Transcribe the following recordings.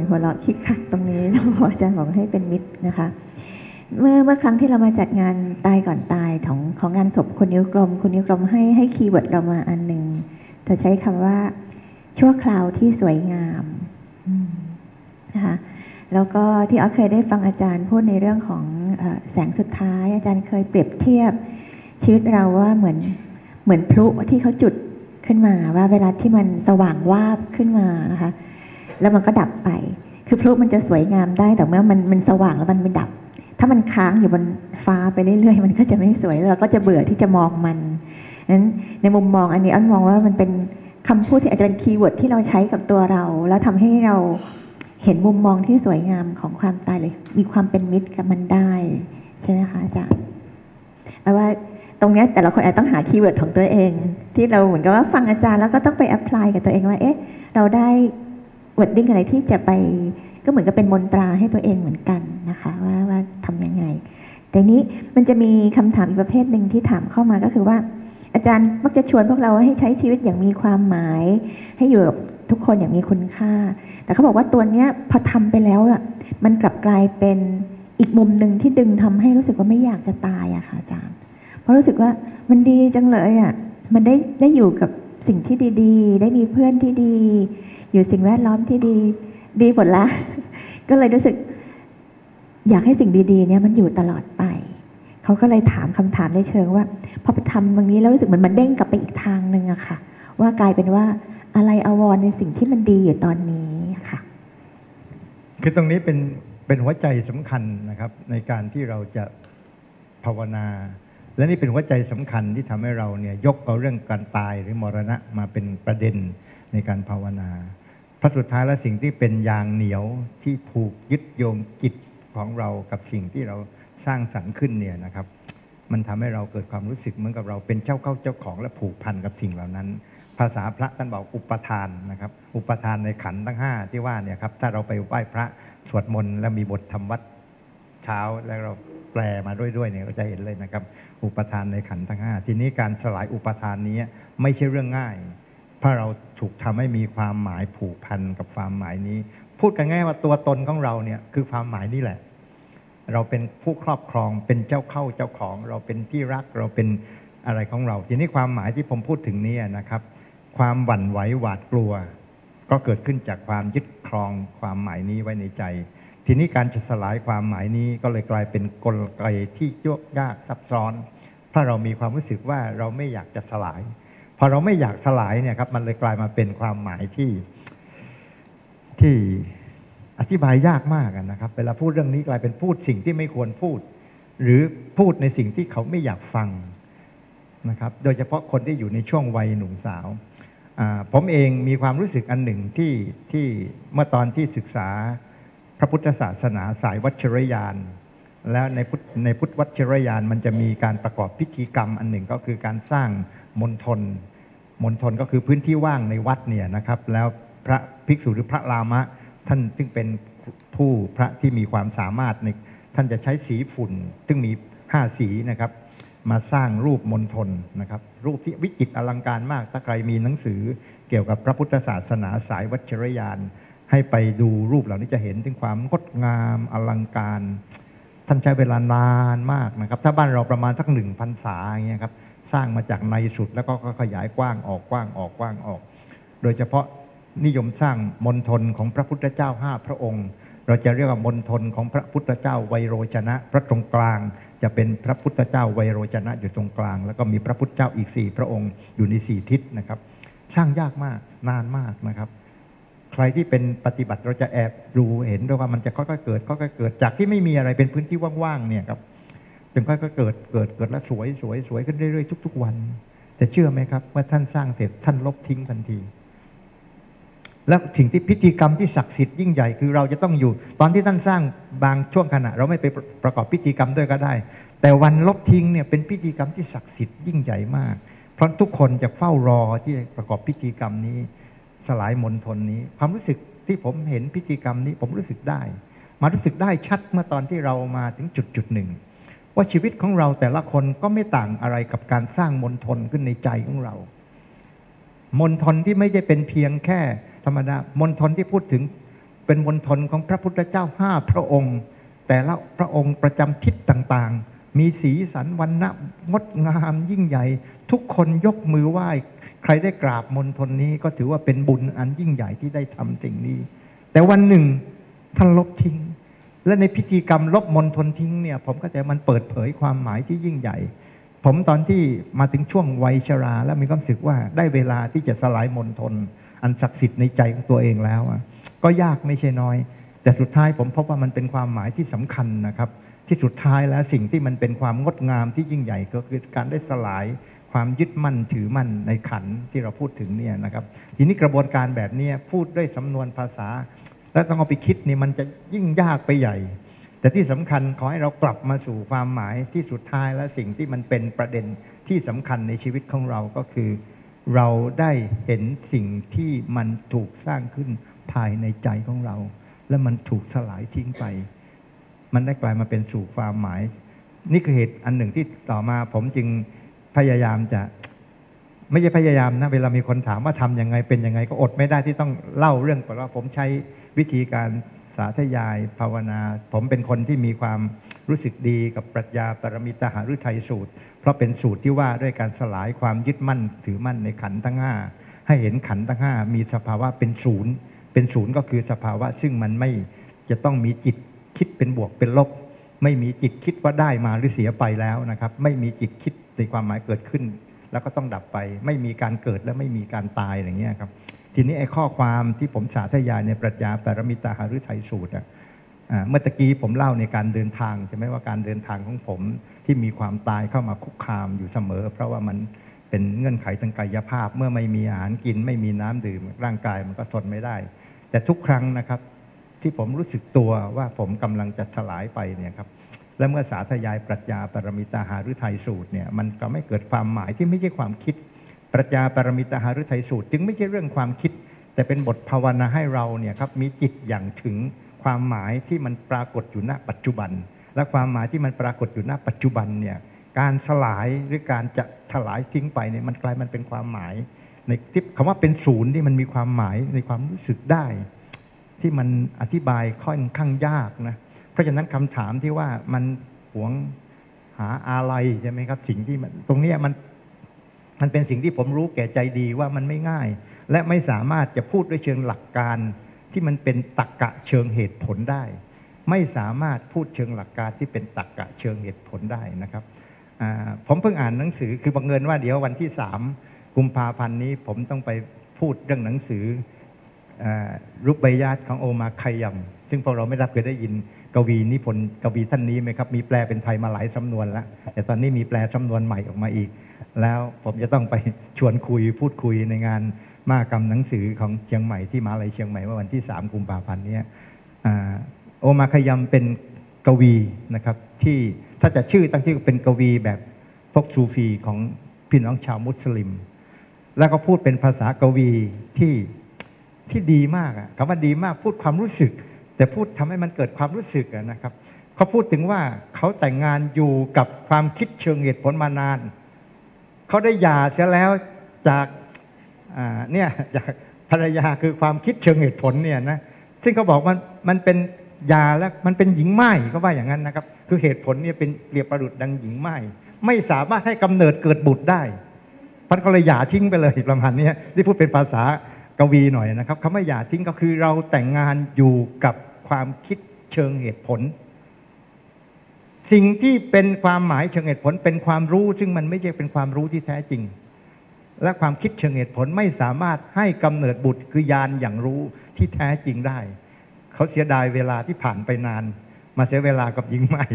หัวเราะคิกคักตรงนี้อาจารย์บอกให้เป็นมิตรนะคะเมื่อครั้งที่เรามาจัดงานตายก่อนตายของงานศพคุณนิ้วกลมคุณนิ้วกลมให้คีย์เวิร์ดเรามาอันหนึ่งจะใช้คำว่าชั่วคราวที่สวยงามนะคะแล้วก็ที่เคยได้ฟังอาจารย์พูดในเรื่องของแสงสุดท้ายอาจารย์เคยเปรียบเทียบชีวิตเราว่าเหมือนพลุที่เขาจุดขึ้นมาว่าเวลาที่มันสว่างวาบขึ้นมานะคะแล้วมันก็ดับไปคือพลุมันจะสวยงามได้แต่เมื่อมันสว่างแล้วมันไม่ดับถ้ามันค้างอยู่บนฟ้าไปเรื่อยๆมันก็จะไม่สวยเราก็จะเบื่อที่จะมองมันนั้นในมุมมองอันนี้อ้นมองว่ามันเป็นคำพูดที่อาจจะเป็นคีย์เวิร์ดที่เราใช้กับตัวเราแล้วทำให้เราเห็นมุมมองที่สวยงามของความตายเลยมีความเป็นมิตรกับมันได้ใช่ไหมคะอาจารย์เอาว่าตรงนี้แต่ละคนอาจต้องหาคีย์เวิร์ดของตัวเองที่เราเหมือนกับว่าฟังอาจารย์แล้วก็ต้องไปแอพพลายกับตัวเองว่าเอ๊ะเราได้วอร์ดดิ้งอะไรที่จะไปก็เหมือนกับเป็นมนตราให้ตัวเองเหมือนกันนะคะว่าทำยังไงแต่นี้มันจะมีคำถามอีกประเภทหนึ่งที่ถามเข้ามาก็คือว่าอาจารย์มักจะชวนพวกเราให้ใช้ชีวิตอย่างมีความหมายให้อยู่กับทุกคนอย่างมีคุณค่าแต่เขาบอกว่าตัวเนี้ยพอทำไปแล้วอ่ะมันกลับกลายเป็นอีกมุมหนึ่งที่ดึงทำให้รู้สึกว่าไม่อยากจะตายอะค่ะอาจารย์เพราะรู้สึกว่ามันดีจังเลยอ่ะมันได้อยู่กับสิ่งที่ดีๆได้มีเพื่อนที่ดีอยู่สิ่งแวดล้อมที่ดีหมดละก็เลยรู้สึกอยากให้สิ่งดีๆเนี่ยมันอยู่ตลอดไปเขาก็เลยถามคำถามในเชิงว่าพอไปทำตรงนี้แล้วรู้สึกเหมือนมันเด้งกลับไปอีกทางหนึ่งอะค่ะว่ากลายเป็นว่าอะไรอาวรในสิ่งที่มันดีอยู่ตอนนี้ค่ะคือตรงนี้เป็นหัวใจสำคัญนะครับในการที่เราจะภาวนาและนี่เป็นหัวใจสำคัญที่ทำให้เราเนี่ยยกเอาเรื่องการตายหรือมรณะมาเป็นประเด็นในการภาวนาเพราะสุดท้ายแล้วสิ่งที่เป็นยางเหนียวที่ผูกยึดโยงจิตของเรากับสิ่งที่เราสร้างสรรค์ขึ้นเนี่ยนะครับมันทำให้เราเกิดความรู้สึกเหมือนกับเราเป็นเจ้าเข้าเจ้าของและผูกพันกับสิ่งเหล่านั้นภาษาพระท่านบอกอุปทานนะครับอุปทานในขันธ์ทั้ง5ที่ว่าเนี่ยครับถ้าเราไปไหว้พระสวดมนต์แล้วมีบทธรรมวัดเช้าแล้วเราแปลมาด้วยเนี่ยเราจะเห็นเลยนะครับอุปทานในขันธ์ทั้ง5ทีนี้การสลายอุปทานนี้ไม่ใช่เรื่องง่ายเพราะเราถูกทำให้มีความหมายผูกพันกับความหมายนี้พูดกันง่ายว่าตัวตนของเราเนี่ยคือความหมายนี่แหละเราเป็นผู้ครอบครองเป็นเจ้าเข้าเจ้าของเราเป็นที่รักเราเป็นอะไรของเราทีนี้ความหมายที่ผมพูดถึงนี้นะครับความหวั่นไหวหวาดกลัวก็เกิดขึ้นจากความยึดครองความหมายนี้ไว้ในใจทีนี้การจะสลายความหมายนี้ก็เลยกลายเป็นกลไกที่ยากซับซ้อนเพราะเรามีความรู้สึกว่าเราไม่อยากจะสลายพอเราไม่อยากสลายเนี่ยครับมันเลยกลายมาเป็นความหมายที่อธิบายยากมากนะครับเวลาพูดเรื่องนี้กลายเป็นพูดสิ่งที่ไม่ควรพูดหรือพูดในสิ่งที่เขาไม่อยากฟังนะครับโดยเฉพาะคนที่อยู่ในช่วงวัยหนุ่มสาวผมเองมีความรู้สึกอันหนึ่งที่เมื่อตอนที่ศึกษาพระพุทธศาสนาสายวัชรยานแล้วในพุทธวัชรยานมันจะมีการประกอบพิธีกรรมอันหนึ่งก็คือการสร้างมณฑลก็คือพื้นที่ว่างในวัดเนี่ยนะครับแล้วพระภิกษุหรือพระรามะท่านซึ่งเป็นพระที่มีความสามารถในท่านจะใช้สีฝุ่นซึ่งมี5สีนะครับมาสร้างรูปมณฑลนะครับรูปที่วิจิตรอลังการมากถ้าใครมีหนังสือเกี่ยวกับพระพุทธศาสนาสายวัชรยานให้ไปดูรูปเหล่านี้จะเห็นถึงความงดงามอลังการท่านใช้เวลานานมากนะครับถ้าบ้านเราประมาณสัก1 พรรษาอย่างเงี้ยครับสร้างมาจากในสุดแล้วก็ขยายกว้างออกกว้างออกกว้างออกโดยเฉพาะนิยมสร้างมณฑลของพระพุทธเจ้า5 พระองค์เราจะเรียกว่ามณฑลของพระพุทธเจ้าไวโรจนะพระตรงกลางจะเป็นพระพุทธเจ้าไวโรจนะอยู่ตรงกลางแล้วก็มีพระพุทธเจ้าอีก4 พระองค์อยู่ใน4 ทิศนะครับสร้างยากมากนานมากนะครับใครที่เป็นปฏิบัติเราจะแอบดูเห็นด้วยว่ามันจะค่อยๆเกิดจากที่ไม่มีอะไรเป็นพื้นที่ว่างๆเนี่ยครับจนค่อยๆเกิดแล้วสวยขึ้นเรื่อยๆทุกๆวันแต่เชื่อไหมครับเมื่อท่านสร้างเสร็จท่านลบทิ้งทันทีแล้วสิ่งที่พิธีกรรมที่ศักดิ์สิทธิ์ยิ่งใหญ่คือเราจะต้องอยู่ตอนที่ท่านสร้างบางช่วงขณะเราไม่ไปประกอบพิธีกรรมด้วยก็ได้แต่วันลบทิ้งเนี่ยเป็นพิธีกรรมที่ศักดิ์สิทธิ์ยิ่งใหญ่มากเพราะทุกคนจะเฝ้ารอที่จะประกอบพิธีกรรมนี้สลายมณฑลนี้ความรู้สึกที่ผมเห็นพิธีกรรมนี้ผมรู้สึกได้ชัดเมื่อตอนที่เรามาถึงจุดหนึ่งว่าชีวิตของเราแต่ละคนก็ไม่ต่างอะไรกับการสร้างมณฑลขึ้นในใจของเรามณฑลที่ไม่ใช่เป็นเพียงแค่ธรรมดามณฑลที่พูดถึงเป็นมณฑลของพระพุทธเจ้า5 พระองค์แต่ละพระองค์ประจำทิศต่างๆมีสีสันวรรณะงดงามยิ่งใหญ่ทุกคนยกมือไหว้ใครได้กราบมณฑลนี้ก็ถือว่าเป็นบุญอันยิ่งใหญ่ที่ได้ทำสิ่งนี้แต่วันหนึ่งท่านลบทิ้งและในพิธีกรรมลบมณฑลทิ้งเนี่ยผมก็จะมันเปิดเผยความหมายที่ยิ่งใหญ่ผมตอนที่มาถึงช่วงวัยชราแล้วมีความรู้สึกว่าได้เวลาที่จะสลายมณฑลอันศักดิ์สิทธิ์ในใจของตัวเองแล้วก็ยากไม่ใช่น้อยแต่สุดท้ายผมพบว่ามันเป็นความหมายที่สำคัญนะครับที่สุดท้ายแล้วสิ่งที่มันเป็นความงดงามที่ยิ่งใหญ่ก็คือการได้สลายความยึดมั่นถือมั่นในขันธ์ที่เราพูดถึงเนี่ยนะครับทีนี้กระบวนการแบบนี้พูดด้วยสำนวนภาษาแล้วต้องเอาไปคิดนี่มันจะยิ่งยากไปใหญ่แต่ที่สำคัญขอให้เรากลับมาสู่ความหมายที่สุดท้ายและสิ่งที่มันเป็นประเด็นที่สำคัญในชีวิตของเราก็คือเราได้เห็นสิ่งที่มันถูกสร้างขึ้นภายในใจของเราและมันถูกสลายทิ้งไปมันได้กลายมาเป็นสู่ความหมายนี่คือเหตุอันหนึ่งที่ต่อมาผมจึงพยายามจะไม่ใช่พยายามนะเวลามีคนถามว่าทำยังไงเป็นยังไงก็อดไม่ได้ที่ต้องเล่าเรื่องก่อนว่าผมใช้วิธีการสาธยายภาวนาผมเป็นคนที่มีความรู้สึกดีกับปรัชญาปรมิตหฤทัยสูตรเพราะเป็นสูตรที่ว่าด้วยการสลายความยึดมั่นถือมั่นในขันธ์ทั้ง5ให้เห็นขันธ์ทั้ง5มีสภาวะเป็นศูนย์ก็คือสภาวะซึ่งมันไม่จะต้องมีจิตคิดเป็นบวกเป็นลบไม่มีจิตคิดว่าได้มาหรือเสียไปแล้วนะครับไม่มีจิตคิดในความหมายเกิดขึ้นแล้วก็ต้องดับไปไม่มีการเกิดและไม่มีการตายอย่างเงี้ยครับทีนี้ไอ้ข้อความที่ผมสาธยายในปรัชญาปรมิตหฤทัยสูตรเมื่อตะกี้ผมเล่าในการเดินทางใช่ไหมว่าการเดินทางของผมที่มีความตายเข้ามาคุกคามอยู่เสมอเพราะว่ามันเป็นเงื่อนไขทางกายภาพเมื่อไม่มีอาหารกินไม่มีน้ำดื่มร่างกายมันก็ทนไม่ได้แต่ทุกครั้งนะครับที่ผมรู้สึกตัวว่าผมกำลังจะถลายไปเนี่ยครับและเมื่อสาธยายปรัชญาปรมิตหฤทัยสูตรเนี่ยมันก็ไม่เกิดความหมายที่ไม่ใช่ความคิดปรัชญาปรมิตหฤทัยสูตรจึงไม่ใช่เรื่องความคิดแต่เป็นบทภาวนาให้เราเนี่ยครับมีจิตอย่างถึงความหมายที่มันปรากฏอยู่ณปัจจุบันและความหมายที่มันปรากฏอยู่ณปัจจุบันเนี่ยการสลายหรือการจะถลายทิ้งไปเนี่ยมันกลายมันเป็นความหมายในที่คำว่าเป็นศูนย์ที่มันมีความหมายในความรู้สึกได้ที่มันอธิบายค่อนข้างยากนะเพราะฉะนั้นคำถามที่ว่ามันหวงหาอะไรใช่ไหมครับสิ่งที่ตรงนี้มันเป็นสิ่งที่ผมรู้แก่ใจดีว่ามันไม่ง่ายและไม่สามารถจะพูดด้วยเชิงหลักการที่มันเป็นตรรกะเชิงเหตุผลได้ไม่สามารถพูดเชิงหลักการที่เป็นตรรกะเชิงเหตุผลได้นะครับผมเพิ่งอ่านหนังสือคือบังเอิญว่าเดี๋ยววันที่3 กุมภาพันธ์นี้ผมต้องไปพูดเรื่องหนังสือรูปใบญาติของโอมาคายัมซึ่งพวกเราไม่ได้เคยได้ยินกวีนิพนธ์กวีท่านนี้ไหมครับมีแปลเป็นไทยมาหลายสำนวนแล้วแต่ตอนนี้มีแปลสำนวนใหม่ออกมาอีกแล้วผมจะต้องไปชวนคุยพูดคุยในงานมหกรรมหนังสือของเชียงใหม่ที่มหาวิทยาลัยเชียงใหม่เมื่อวันที่3 กุมภาพันธ์นี้โอมาคายัมเป็นกวีนะครับที่ถ้าจะชื่อตั้งชื่อเป็นกวีแบบพวกซูฟีของพี่น้องชาวมุสลิมแล้วก็พูดเป็นภาษากวีที่ดีมากคำว่าดีมากพูดความรู้สึกแต่พูดทำให้มันเกิดความรู้สึกนะครับเขาพูดถึงว่าเขาแต่งงานอยู่กับความคิดเชิงเหตุผลมานานเขาได้หย่าเสียแล้วจากเนี่ยจากภรรยาคือความคิดเชิงเหตุผลเนี่ยนะซึ่งเขาบอกมันเป็นหย่าแล้วมันเป็นหญิงไม้เขาว่าอย่างนั้นนะครับคือเหตุผลเนี่ยเป็นเปรียบประดุจดังหญิงไม้ไม่สามารถให้กำเนิดเกิดบุตรได้พันเขาเลยหย่าทิ้งไปเลยประมาณนี้ที่พูดเป็นภาษากวีหน่อยนะครับคำว่าหย่าทิ้งก็คือเราแต่งงานอยู่กับความคิดเชิงเหตุผลสิ่งที่เป็นความหมายเชิงเหตุผลเป็นความรู้ซึ่งมันไม่ใช่เป็นความรู้ที่แท้จริงและความคิดเชิงเหตุผลไม่สามารถให้กำเนิดบุตรคือญาณอย่างรู้ที่แท้จริงได้เขาเสียดายเวลาที่ผ่านไปนานมาเสียเวลากับหญิงใหม่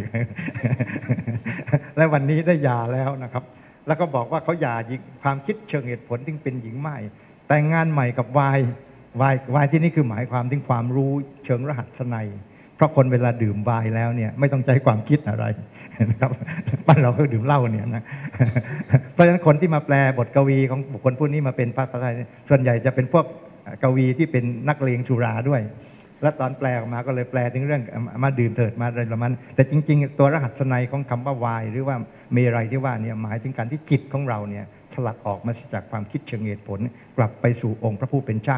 และวันนี้ได้หย่าแล้วนะครับแล้วก็บอกว่าเขาหย่าความคิดเชิงเหตุผลที่เป็นหญิงใหม่แต่งงานใหม่กับวายที่นี่คือหมายความถึงความรู้เชิงรหัสนัยเพราะคนเวลาดื่มไวน์แล้วเนี่ยไม่ต้องใช้ความคิดอะไรนะครับบ้านเราก็ดื่มเหล้าเนี่ยนะเพราะฉะนั้นคนที่มาแปลบทกวีของบุคคลผู้นี้มาเป็นภาษาไทยส่วนใหญ่จะเป็นพวกกวีที่เป็นนักเลงสุราด้วยและตอนแปลออกมาก็เลยแปลถึงเรื่องมาดื่มเถิดมาอะไรประมาณแต่จริงๆตัวรหัสนัยของคำว่าวายหรือว่าเมรัยที่ว่าเนี่ยหมายถึงการที่จิตของเราเนี่ยสลัดออกมาจากความคิดเชิงเหตุผลกลับไปสู่องค์พระผู้เป็นเจ้า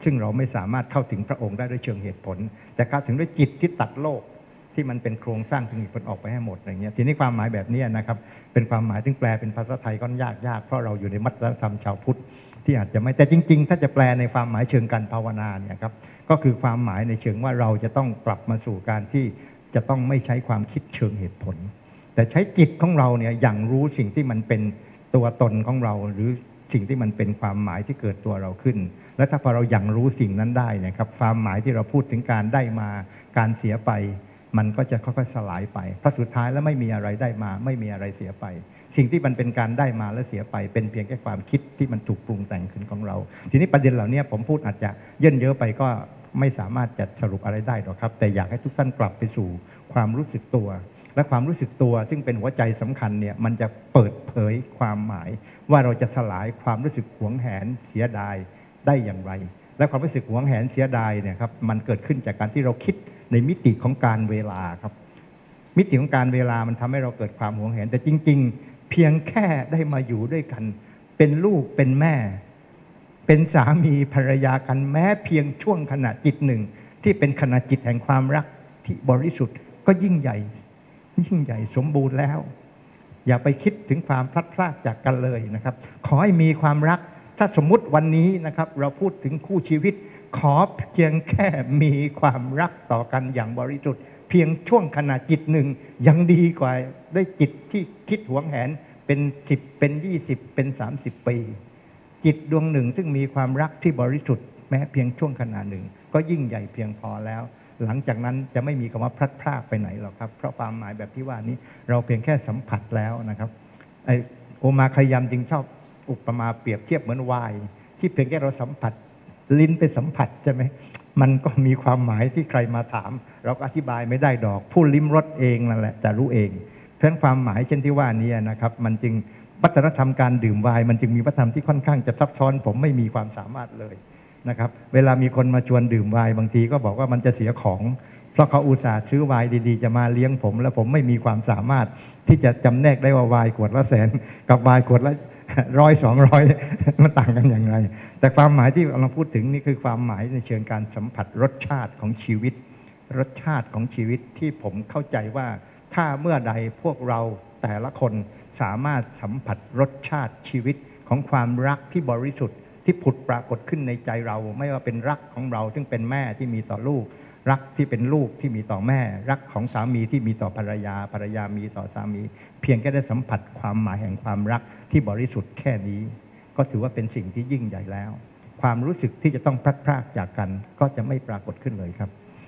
ซึ่งเราไม่สามารถเข้าถึงพระองค์ได้ด้วยเชิงเหตุผลแต่เข้าถึงด้วยจิตที่ตัดโลกที่มันเป็นโครงสร้างถึงอีกคนออกไปให้หมดอะไรเงี้ยทีนี้ความหมายแบบนี้นะครับเป็นความหมายที่แปลเป็นภาษาไทยก็ยากเพราะเราอยู่ในวัฒนธรรมชาวพุทธที่อาจจะไม่แต่จริงๆถ้าจะแปลในความหมายเชิงการภาวนาเนี่ยครับก็คือความหมายในเชิงว่าเราจะต้องกลับมาสู่การที่จะต้องไม่ใช้ความคิดเชิงเหตุผลแต่ใช้จิตของเราเนี่ยอย่างรู้สิ่งที่มันเป็นตัวตนของเราหรือสิ่งที่มันเป็นความหมายที่เกิดตัวเราขึ้นและถ้าพอเราอย่างรู้สิ่งนั้นได้นะครับความหมายที่เราพูดถึงการได้มาการเสียไปมันก็จะค่อยๆสลายไปเพราะสุดท้ายแล้วไม่มีอะไรได้มาไม่มีอะไรเสียไปสิ่งที่มันเป็นการได้มาและเสียไปเป็นเพียงแค่ความคิดที่มันถูกปรุงแต่งขึ้นของเราทีนี้ประเด็นเหล่านี้ผมพูดอาจจะเยินเยอะไปก็ไม่สามารถจะสรุปอะไรได้หรอกครับแต่อยากให้ทุกท่านกลับไปสู่ความรู้สึกตัวและความรู้สึกตัวซึ่งเป็นหัวใจสำคัญเนี่ยมันจะเปิดเผยความหมายว่าเราจะสลายความรู้สึกหวงแหนเสียดายได้อย่างไรและความรู้สึกหวงแหนเสียดายเนี่ยครับมันเกิดขึ้นจากการที่เราคิดในมิติของการเวลาครับมิติของการเวลามันทำให้เราเกิดความหวงแหนแต่จริงๆเพียงแค่ได้มาอยู่ด้วยกันเป็นลูกเป็นแม่เป็นสามีภรรยากันแม้เพียงช่วงขณะจิตหนึ่งที่เป็นขณะจิตแห่งความรักที่บริสุทธิ์ก็ยิ่งใหญ่สมบูรณ์แล้วอย่าไปคิดถึงความพลัดพรากจากกันเลยนะครับขอให้มีความรักถ้าสมมุติวันนี้นะครับเราพูดถึงคู่ชีวิตขอเพียงแค่มีความรักต่อกันอย่างบริสุทธิ์เพียงช่วงขณะจิตหนึ่งยังดีกว่าได้จิตที่คิดหวงแหนเป็น10เป็น20เป็น30ปีจิตดวงหนึ่งซึ่งมีความรักที่บริสุทธิ์แม้เพียงช่วงขณะหนึ่งก็ยิ่งใหญ่เพียงพอแล้วหลังจากนั้นจะไม่มีคำว่าพลัดพรากไปไหนหรอกครับเพราะความหมายแบบที่ว่านี้เราเพียงแค่สัมผัสแล้วนะครับโอมาคยามจึงชอบอุปมาเปรียบเทียบเหมือนไวน์ที่เพียงแค่เราสัมผัสลิ้นไปสัมผัสใช่ไหมมันก็มีความหมายที่ใครมาถามเราก็อธิบายไม่ได้ดอกผู้ลิ้มรสเองนั่นแหละจะรู้เองเพราะฉะนั้นความหมายเช่นที่ว่านี้นะครับมันจึงวัฒนธรรมการดื่มไวน์มันจึงมีวัฒนธรรมที่ค่อนข้างจะซับซ้อนผมไม่มีความสามารถเลยนะครับเวลามีคนมาชวนดื่มไวน์บางทีก็บอกว่ามันจะเสียของเพราะเขาอุตส่าห์ซื้อไวน์ดีๆจะมาเลี้ยงผมแล้วผมไม่มีความสามารถที่จะจำแนกได้ว่าไวน์ขวดละ100,000กับไวน์ขวดละ100-200มันต่างกันอย่างไรแต่ความหมายที่เราพูดถึงนี่คือความหมายในเชิงการสัมผัสรสชาติของชีวิตรสชาติของชีวิตที่ผมเข้าใจว่าถ้าเมื่อใดพวกเราแต่ละคนสามารถสัมผัสรสชาติชีวิตของความรักที่บริสุทธิ์ที่ผุดปรากฏขึ้นในใจเราไม่ว่าเป็นรักของเราซึ่งเป็นแม่ที่มีต่อลูกรักที่เป็นลูกที่มีต่อแม่รักของสามีที่มีต่อภรรยาภรรยามีต่อสามีเพียงแค่ได้สัมผัสความหมายแห่งความรักที่บริสุทธิ์แค่นี้ก็ถือว่าเป็นสิ่งที่ยิ่งใหญ่แล้วความรู้สึกที่จะต้องพลัดพรากจากกันก็จะไม่ปรากฏขึ้นเลยครับ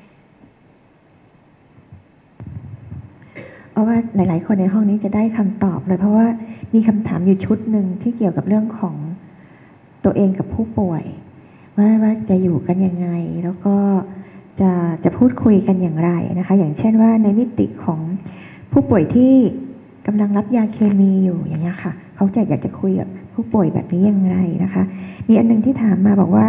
เพราะว่าหลายๆคนในห้องนี้จะได้คำตอบเลยเพราะว่ามีคำถามอยู่ชุดหนึ่งที่เกี่ยวกับเรื่องของตัวเองกับผู้ป่วยว่าจะอยู่กันยังไงแล้วก็จะพูดคุยกันอย่างไรนะคะอย่างเช่นว่าในมิติของผู้ป่วยที่กำลังรับยาเคมีอยู่อย่างนี้ค่ะเขาอยากจะคุยกับผู้ป่วยแบบนี้อย่างไรนะคะมีอันนึงที่ถามมาบอกว่า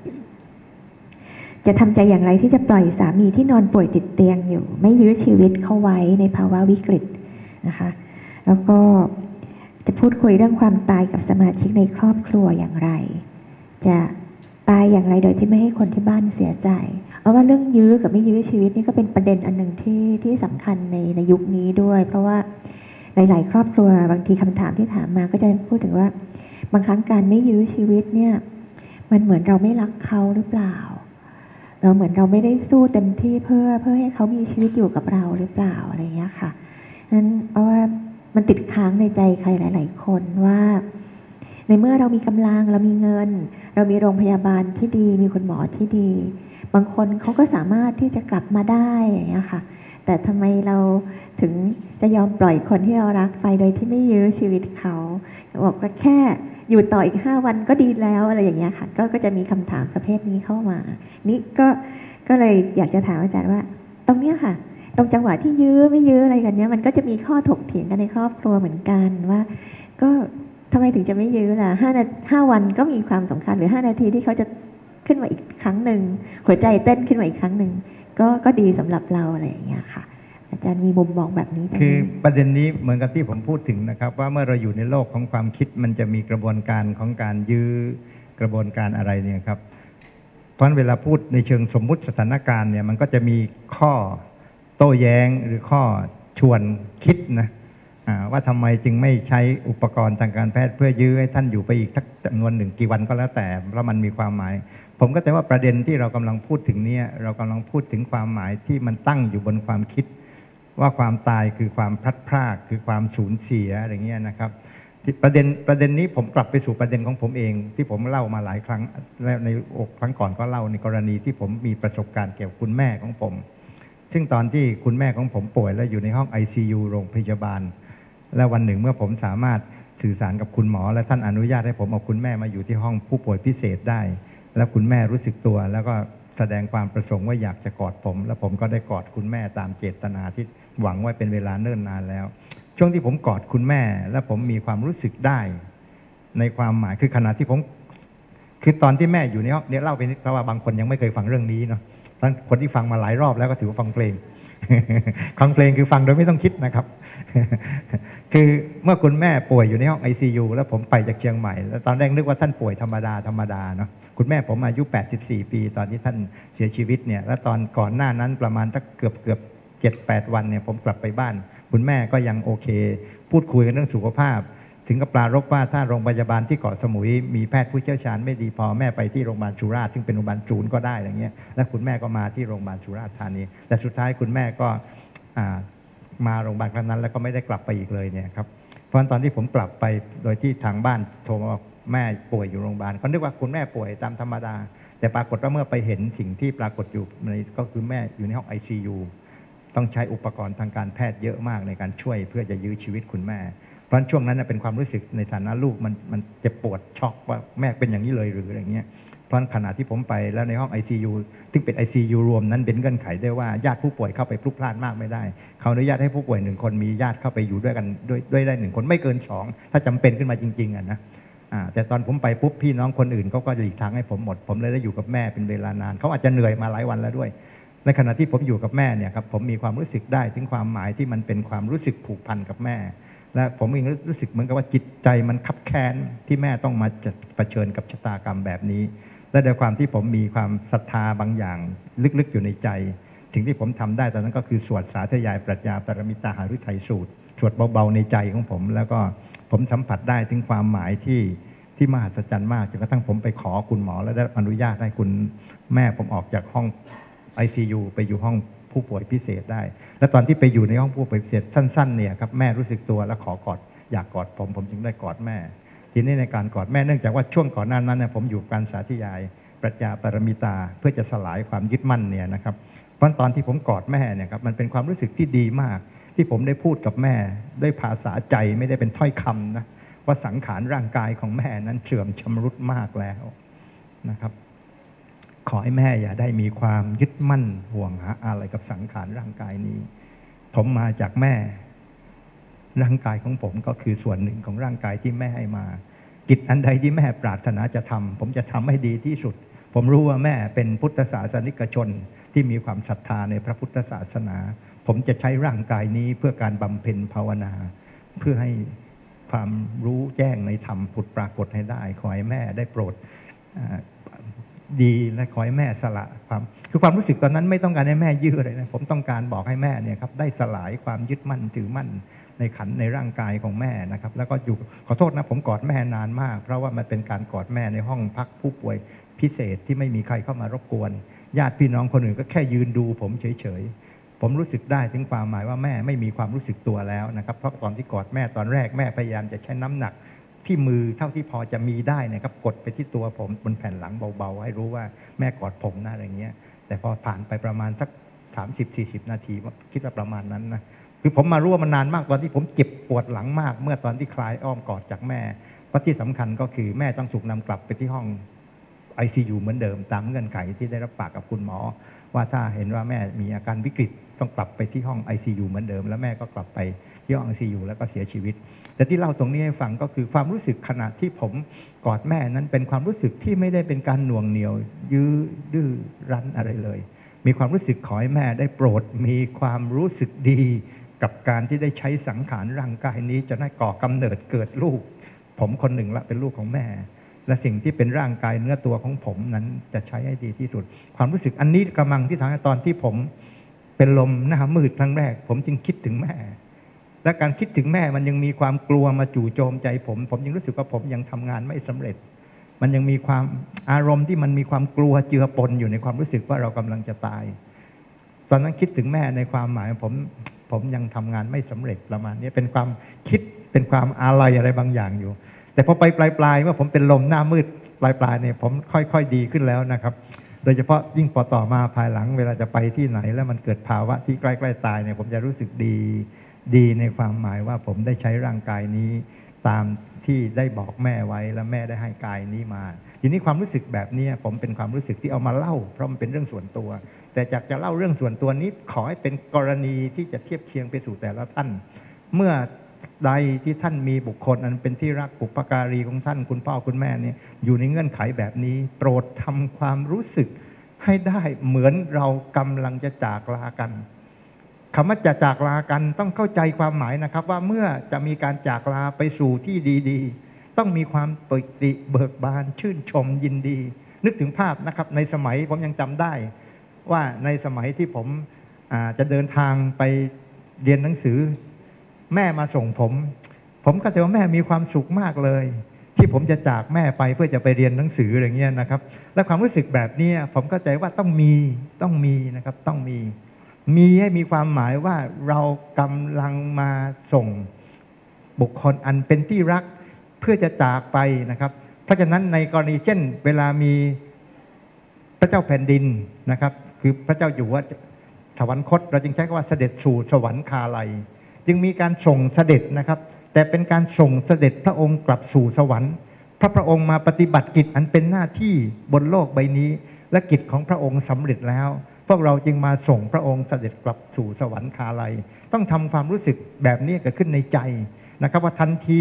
จะทำใจอย่างไรที่จะปล่อยสามีที่นอนป่วยติดเตียงอยู่ไม่ยื้อชีวิตเขาไว้ในภาวะวิกฤตนะคะแล้วก็จะพูดคุยเรื่องความตายกับสมาชิกในครอบครัวอย่างไรจะตายอย่างไรโดยที่ไม่ให้คนที่บ้านเสียใจเพราะว่าเรื่องยื้อกับไม่ยื้อชีวิตนี่ก็เป็นประเด็นอันหนึ่งที่สำคัญในยุคนี้ด้วยเพราะว่าหลายๆครอบครัวบางทีคำถามที่ถามมาก็จะพูดถึงว่าบางครั้งการไม่ยื้อชีวิตเนี่ยมันเหมือนเราไม่รักเขาหรือเปล่าเราเหมือนเราไม่ได้สู้เต็มที่เพื่อให้เขามีชีวิตอยู่กับเราหรือเปล่าอะไรอย่างเงี้ยค่ะนั้นเพราะว่ามันติดค้างในใจใครหลายๆคนว่าในเมื่อเรามีกำลังเรามีเงินเรามีโรงพยาบาลที่ดีมีคุณหมอที่ดีบางคนเขาก็สามารถที่จะกลับมาได้อย่างเงี้ยค่ะแต่ทำไมเราถึงจะยอมปล่อยคนที่เรารักไปโดยที่ไม่ยื้อชีวิตเขาบอกว่าแค่อยู่ต่ออีก5 วันก็ดีแล้วอะไรอย่างเงี้ยค่ะก็จะมีคำถามประเภทนี้เข้ามานี่ก็เลยอยากจะถามอาจารย์ว่าตรงเนี้ยค่ะตรงจังหวะที่ยื้อไม่ยื้ออะไรกันเนี้ยมันก็จะมีข้อถกเถียงกันในครอบครัวเหมือนกันว่าก็ทำไมถึงจะไม่ยื้อล่ะ5 วันก็มีความสำคัญหรือ5 นาทีที่เขาจะขึ้นมาอีกครั้งหนึ่งหัวใจเต้นขึ้นมาอีกครั้งหนึ่งก็ดีสำหรับเราอะไรอย่างเงี้ยค่ะอาจารย์มีมุมมองแบบนี้คือประเด็นนี้เหมือนกับที่ผมพูดถึงนะครับว่าเมื่อเราอยู่ในโลกของความคิดมันจะมีกระบวนการของการยื้อกระบวนการอะไรเนี่ยครับเพราะฉะนั้นเวลาพูดในเชิงสมมุติสถานการณ์เนี่ยมันก็จะมีข้อโต้แย้งหรือข้อชวนคิดนะว่าทำไมจึงไม่ใช้อุปกรณ์ทางการแพทย์เพื่อยื้อให้ท่านอยู่ไปอีกสักจำนวนหนึ่งกี่วันก็แล้วแต่เพราะมันมีความหมายผมก็แต่ว่าประเด็นที่เรากำลังพูดถึงเนี่ยเรากำลังพูดถึงความหมายที่มันตั้งอยู่บนความคิดว่าความตายคือความพลัดพรากคือความสูญเสียอะไรเงี้ยนะครับประเด็นนี้ผมกลับไปสู่ประเด็นของผมเองที่ผมเล่ามาหลายครั้งและในครั้งก่อนก็เล่าในกรณีที่ผมมีประสบการณ์เกี่ยวกับคุณแม่ของผมซึ่งตอนที่คุณแม่ของผมป่วยและอยู่ในห้อง ICU โรงพยาบาลและวันหนึ่งเมื่อผมสามารถสื่อสารกับคุณหมอและท่านอนุญาตให้ผมเอาคุณแม่มาอยู่ที่ห้องผู้ป่วยพิเศษได้แล้วคุณแม่รู้สึกตัวแล้วก็แสดงความประสงค์ว่าอยากจะกอดผมและผมก็ได้กอดคุณแม่ตามเจตนาที่หวังไว้เป็นเวลาเนิ่นนานแล้วช่วงที่ผมกอดคุณแม่และผมมีความรู้สึกได้ในความหมายคือขณะที่ผมคือตอนที่แม่อยู่ในห้องเนี่ยเล่าไปนิดเพราะว่าบางคนยังไม่เคยฟังเรื่องนี้เนาะท่านคนที่ฟังมาหลายรอบแล้วก็ถือว่าฟังเพลง ฟังเพลงคือฟังโดยไม่ต้องคิดนะครับ คือเมื่อคุณแม่ป่วยอยู่ในห้อง ICU แล้วผมไปจากเชียงใหม่แล้วตอนแรกนึกว่าท่านป่วยธรรมดาเนาะคุณแม่ผมอายุ84ปีตอนที่ท่านเสียชีวิตเนี่ยแล้วตอนก่อนหน้านั้นประมาณสักเกือบ7-8 วันเนี่ยผมกลับไปบ้านคุณแม่ก็ยังโอเคพูดคุยกันเรื่องสุขภาพถึงกับปรารภว่าถ้าโรงพยาบาลที่เกาะสมุยมีแพทย์ผู้เชี่ยวชาญไม่ดีพอแม่ไปที่โรงพยาบาลสุราษฎร์ซึ่งเป็นโรงพยาบาลจูนก็ได้อะไรเงี้ยแล้วคุณแม่ก็มาที่โรงพยาบาลสุราษฎร์ธานีแต่สุดท้ายคุณแม่ก็มาโรงพยาบาลครั้งนั้นแล้วก็ไม่ได้กลับไปอีกเลยเนี่ยครับเพราะตอนที่ผมกลับไปโดยที่ทางบ้านโทรมาบอกแม่ป่วยอยู่โรงพยาบาลก็นึกว่าคุณแม่ป่วยตามธรรมดาแต่ปรากฏว่าเมื่อไปเห็นสิ่งที่ปรากฏอยู่ก็คือแม่อยู่ในห้อง ICU ต้องใช้อุปกรณ์ทางการแพทย์เยอะมากในการช่วยเพื่อจะยื้อชีวิตคุณแม่เพราะช่วงนั้นเป็นความรู้สึกในฐานะลูกมันเจ็บปวดช็อกว่าแม่เป็นอย่างนี้เลยหรืออะไรเงี้ยเพราะขณะที่ผมไปแล้วในห้อง ICU ซึ่งเป็น ICU รวมนั้นเป็นเงื่อนไขได้ว่าญาติผู้ป่วยเข้าไปพลุกพล่านมากไม่ได้เขาอนุญาตให้ผู้ป่วย1 คนมีญาติเข้าไปอยู่ด้วยกันด้วยได้1 คนไม่เกิน2ถ้าจำเป็นขึ้นมาจริงๆนะแต่ตอนผมไปปุ๊บพี่น้องคนอื่นเขาก็หลีกทางให้ผมหมดผมเลยได้อยู่กับแม่เป็นเวลานานเขาอาจจะเหนื่อยมาหลายวันแล้วด้วยในขณะที่ผมอยู่กับแม่เนี่ยครับผมมีความรู้สึกได้ถึงความหมายที่มันเป็นความรู้สึกผูกพันกับแม่และผมเองรู้สึกเหมือนกับว่าจิตใจมันคับแค้นที่แม่ต้องมาเผชิญกับชะตากรรมแบบนี้และด้วยความที่ผมมีความศรัทธาบางอย่างลึกๆอยู่ในใจสิ่งที่ผมทำได้ตอนนั้นก็คือสวดสาธยายปรัชญาปรมิตาหฤทัยสูตรสวดเบาๆในใจของผมแล้วก็ผมสัมผัสได้ถึงความหมายที่มหัศจรรย์มากจนกระทั่งผมไปขอคุณหมอและได้อนุญาตให้คุณแม่ผมออกจากห้อง ICU ไปอยู่ห้องผู้ป่วยพิเศษได้และตอนที่ไปอยู่ในห้องผู้ป่วยพิเศษสั้นๆเนี่ยครับแม่รู้สึกตัวและขอกอดอยากกอดผมจึงได้กอดแม่ทีนี้ในการกอดแม่เนื่องจากว่าช่วงก่อนหน้านั้นเนี่ยผมอยู่การสาธยายปรัชญาปรมิตาเพื่อจะสลายความยึดมั่นเนี่ยนะครับเพราะตอนที่ผมกอดแม่เนี่ยครับมันเป็นความรู้สึกที่ดีมากที่ผมได้พูดกับแม่ด้วยภาษาใจไม่ได้เป็นถ้อยคำนะว่าสังขารร่างกายของแม่นั้นเสื่อมชำรุดมากแล้วนะครับขอให้แม่อย่าได้มีความยึดมั่นห่วงหาอะไรกับสังขารร่างกายนี้ผมมาจากแม่ร่างกายของผมก็คือส่วนหนึ่งของร่างกายที่แม่ให้มากิจอันใดที่แม่ปรารถนาจะทำผมจะทำให้ดีที่สุดผมรู้ว่าแม่เป็นพุทธศาสนิกชนที่มีความศรัทธาในพระพุทธศาสนาผมจะใช้ร่างกายนี้เพื่อการบำเพ็ญภาวนาเพื่อให้ความรู้แจ้งในธรรมผุดปรากฏให้ได้ขอให้แม่ได้โปรดดีและขอให้แม่สละความคือความรู้สึกตอนนั้นไม่ต้องการให้แม่ยื้อเลยนะผมต้องการบอกให้แม่เนี่ยครับได้สลายความยึดมั่นถือมั่นในขันในร่างกายของแม่นะครับแล้วก็อยู่ขอโทษนะผมกอดแม่นานมากเพราะว่ามันเป็นการกอดแม่ในห้องพักผู้ป่วยพิเศษที่ไม่มีใครเข้ามารบกวนญาติพี่น้องคนอื่นก็แค่ยืนดูผมเฉยๆผมรู้สึกได้ถึงความหมายว่าแม่ไม่มีความรู้สึกตัวแล้วนะครับเพราะตอนที่กอดแม่ตอนแรกแม่พยายามจะใช้น้ำหนักที่มือเท่าที่พอจะมีได้นะครับกดไปที่ตัวผมบนแผ่นหลังเบาๆให้รู้ว่าแม่กอดผมนะอะไรเงี้ยแต่พอผ่านไปประมาณสัก30-40 นาทีคิดว่าประมาณนั้นนะคือผมมารู้ว่ามันนานมากตอนที่ผมเจ็บปวดหลังมากเมื่อตอนที่คลายอ้อมกอดจากแม่เพราะที่สำคัญก็คือแม่ต้องถูกนำกลับไปที่ห้อง ICU เหมือนเดิมตามเงื่อนไขที่ได้รับปากกับคุณหมอว่าถ้าเห็นว่าแม่มีอาการวิกฤตต้องกลับไปที่ห้อง ICU เหมือนเดิมแล้วแม่ก็กลับไปที่ห้อง ICU แล้วก็เสียชีวิตแต่ที่เล่าตรงนี้ให้ฟังก็คือความรู้สึกขณะที่ผมกอดแม่นั้นเป็นความรู้สึกที่ไม่ได้เป็นการหน่วงเหนี่ยวยื้อดื้อรั้นอะไรเลยมีความรู้สึกขอให้แม่ได้โปรดมีความรู้สึกดีกับการที่ได้ใช้สังขารร่างกายนี้จะได้ก่อกำเนิดเกิดลูกผมคนหนึ่งละเป็นลูกของแม่และสิ่งที่เป็นร่างกายเนื้อตัวของผมนั้นจะใช้ให้ดีที่สุดความรู้สึกอันนี้กำลังที่ทำให้ตอนที่ผมเป็นลมหน้ามืดครั้งแรกผมจึงคิดถึงแม่และการคิดถึงแม่มันยังมีความกลัวมาจู่โจมใจผมยังรู้สึกว่าผมยังทำงานไม่สำเร็จมันยังมีความอารมณ์ที่มันมีความกลัวเจือปนอยู่ในความรู้สึกว่าเรากำลังจะตายตอนนั้นคิดถึงแม่ในความหมายผมยังทำงานไม่สำเร็จประมาณนี้เป็นความคิดเป็นความอาลัยอะไรบางอย่างอยู่แต่พอไปปลายเมื่อผมเป็นลมหน้ามืดปลายเนี่ยผมค่อยๆดีขึ้นแล้วนะครับโดยเฉพาะยิ่งพอต่อมาภายหลังเวลาจะไปที่ไหนแล้วมันเกิดภาวะที่ใกล้ๆตายเนี่ยผมจะรู้สึกดีในความหมายว่าผมได้ใช้ร่างกายนี้ตามที่ได้บอกแม่ไว้และแม่ได้ให้กายนี้มาทีนี้ความรู้สึกแบบนี้ผมเป็นความรู้สึกที่เอามาเล่าเพราะมันเป็นเรื่องส่วนตัวแต่จากจะเล่าเรื่องส่วนตัวนี้ขอให้เป็นกรณีที่จะเทียบเคียงไปสู่แต่ละท่านเมื่อใดที่ท่านมีบุคคลอันเป็นที่รักบุพการีของท่านคุณพ่อคุณแม่เนี่ยอยู่ในเงื่อนไขแบบนี้โปรดทำความรู้สึกให้ได้เหมือนเรากำลังจะจากลากันคำว่าจะจากลากันต้องเข้าใจความหมายนะครับว่าเมื่อจะมีการจากลาไปสู่ที่ดีๆต้องมีความปิติเบิกบานชื่นชมยินดีนึกถึงภาพนะครับในสมัยผมยังจำได้ว่าในสมัยที่ผมจะเดินทางไปเรียนหนังสือแม่มาส่งผมก็จะว่าแม่มีความสุขมากเลยที่ผมจะจากแม่ไปเพื่อจะไปเรียนหนังสืออะไรเงี้ยนะครับและความรู้สึกแบบนี้ผมเข้าใจว่าต้องมีนะครับต้องมีให้มีความหมายว่าเรากำลังมาส่งบุคคลอันเป็นที่รักเพื่อจะจากไปนะครับเพราะฉะนั้นในกรณีเช่นเวลามีพระเจ้าแผ่นดินนะครับคือพระเจ้าอยู่หัวสวรรคตเราจึงใช้คำว่าเสด็จสู่สวรรคาลัยจึงมีการส่งเสด็จนะครับแต่เป็นการส่งเสด็จพระองค์กลับสู่สวรรค์พระองค์มาปฏิบัติกิจอันเป็นหน้าที่บนโลกใบนี้และกิจของพระองค์สำเร็จแล้วพวกเราจึงมาส่งพระองค์เสด็จกลับสู่สวรรคาลัยต้องทำความรู้สึกแบบนี้เกิดขึ้นในใจนะครับว่าทันที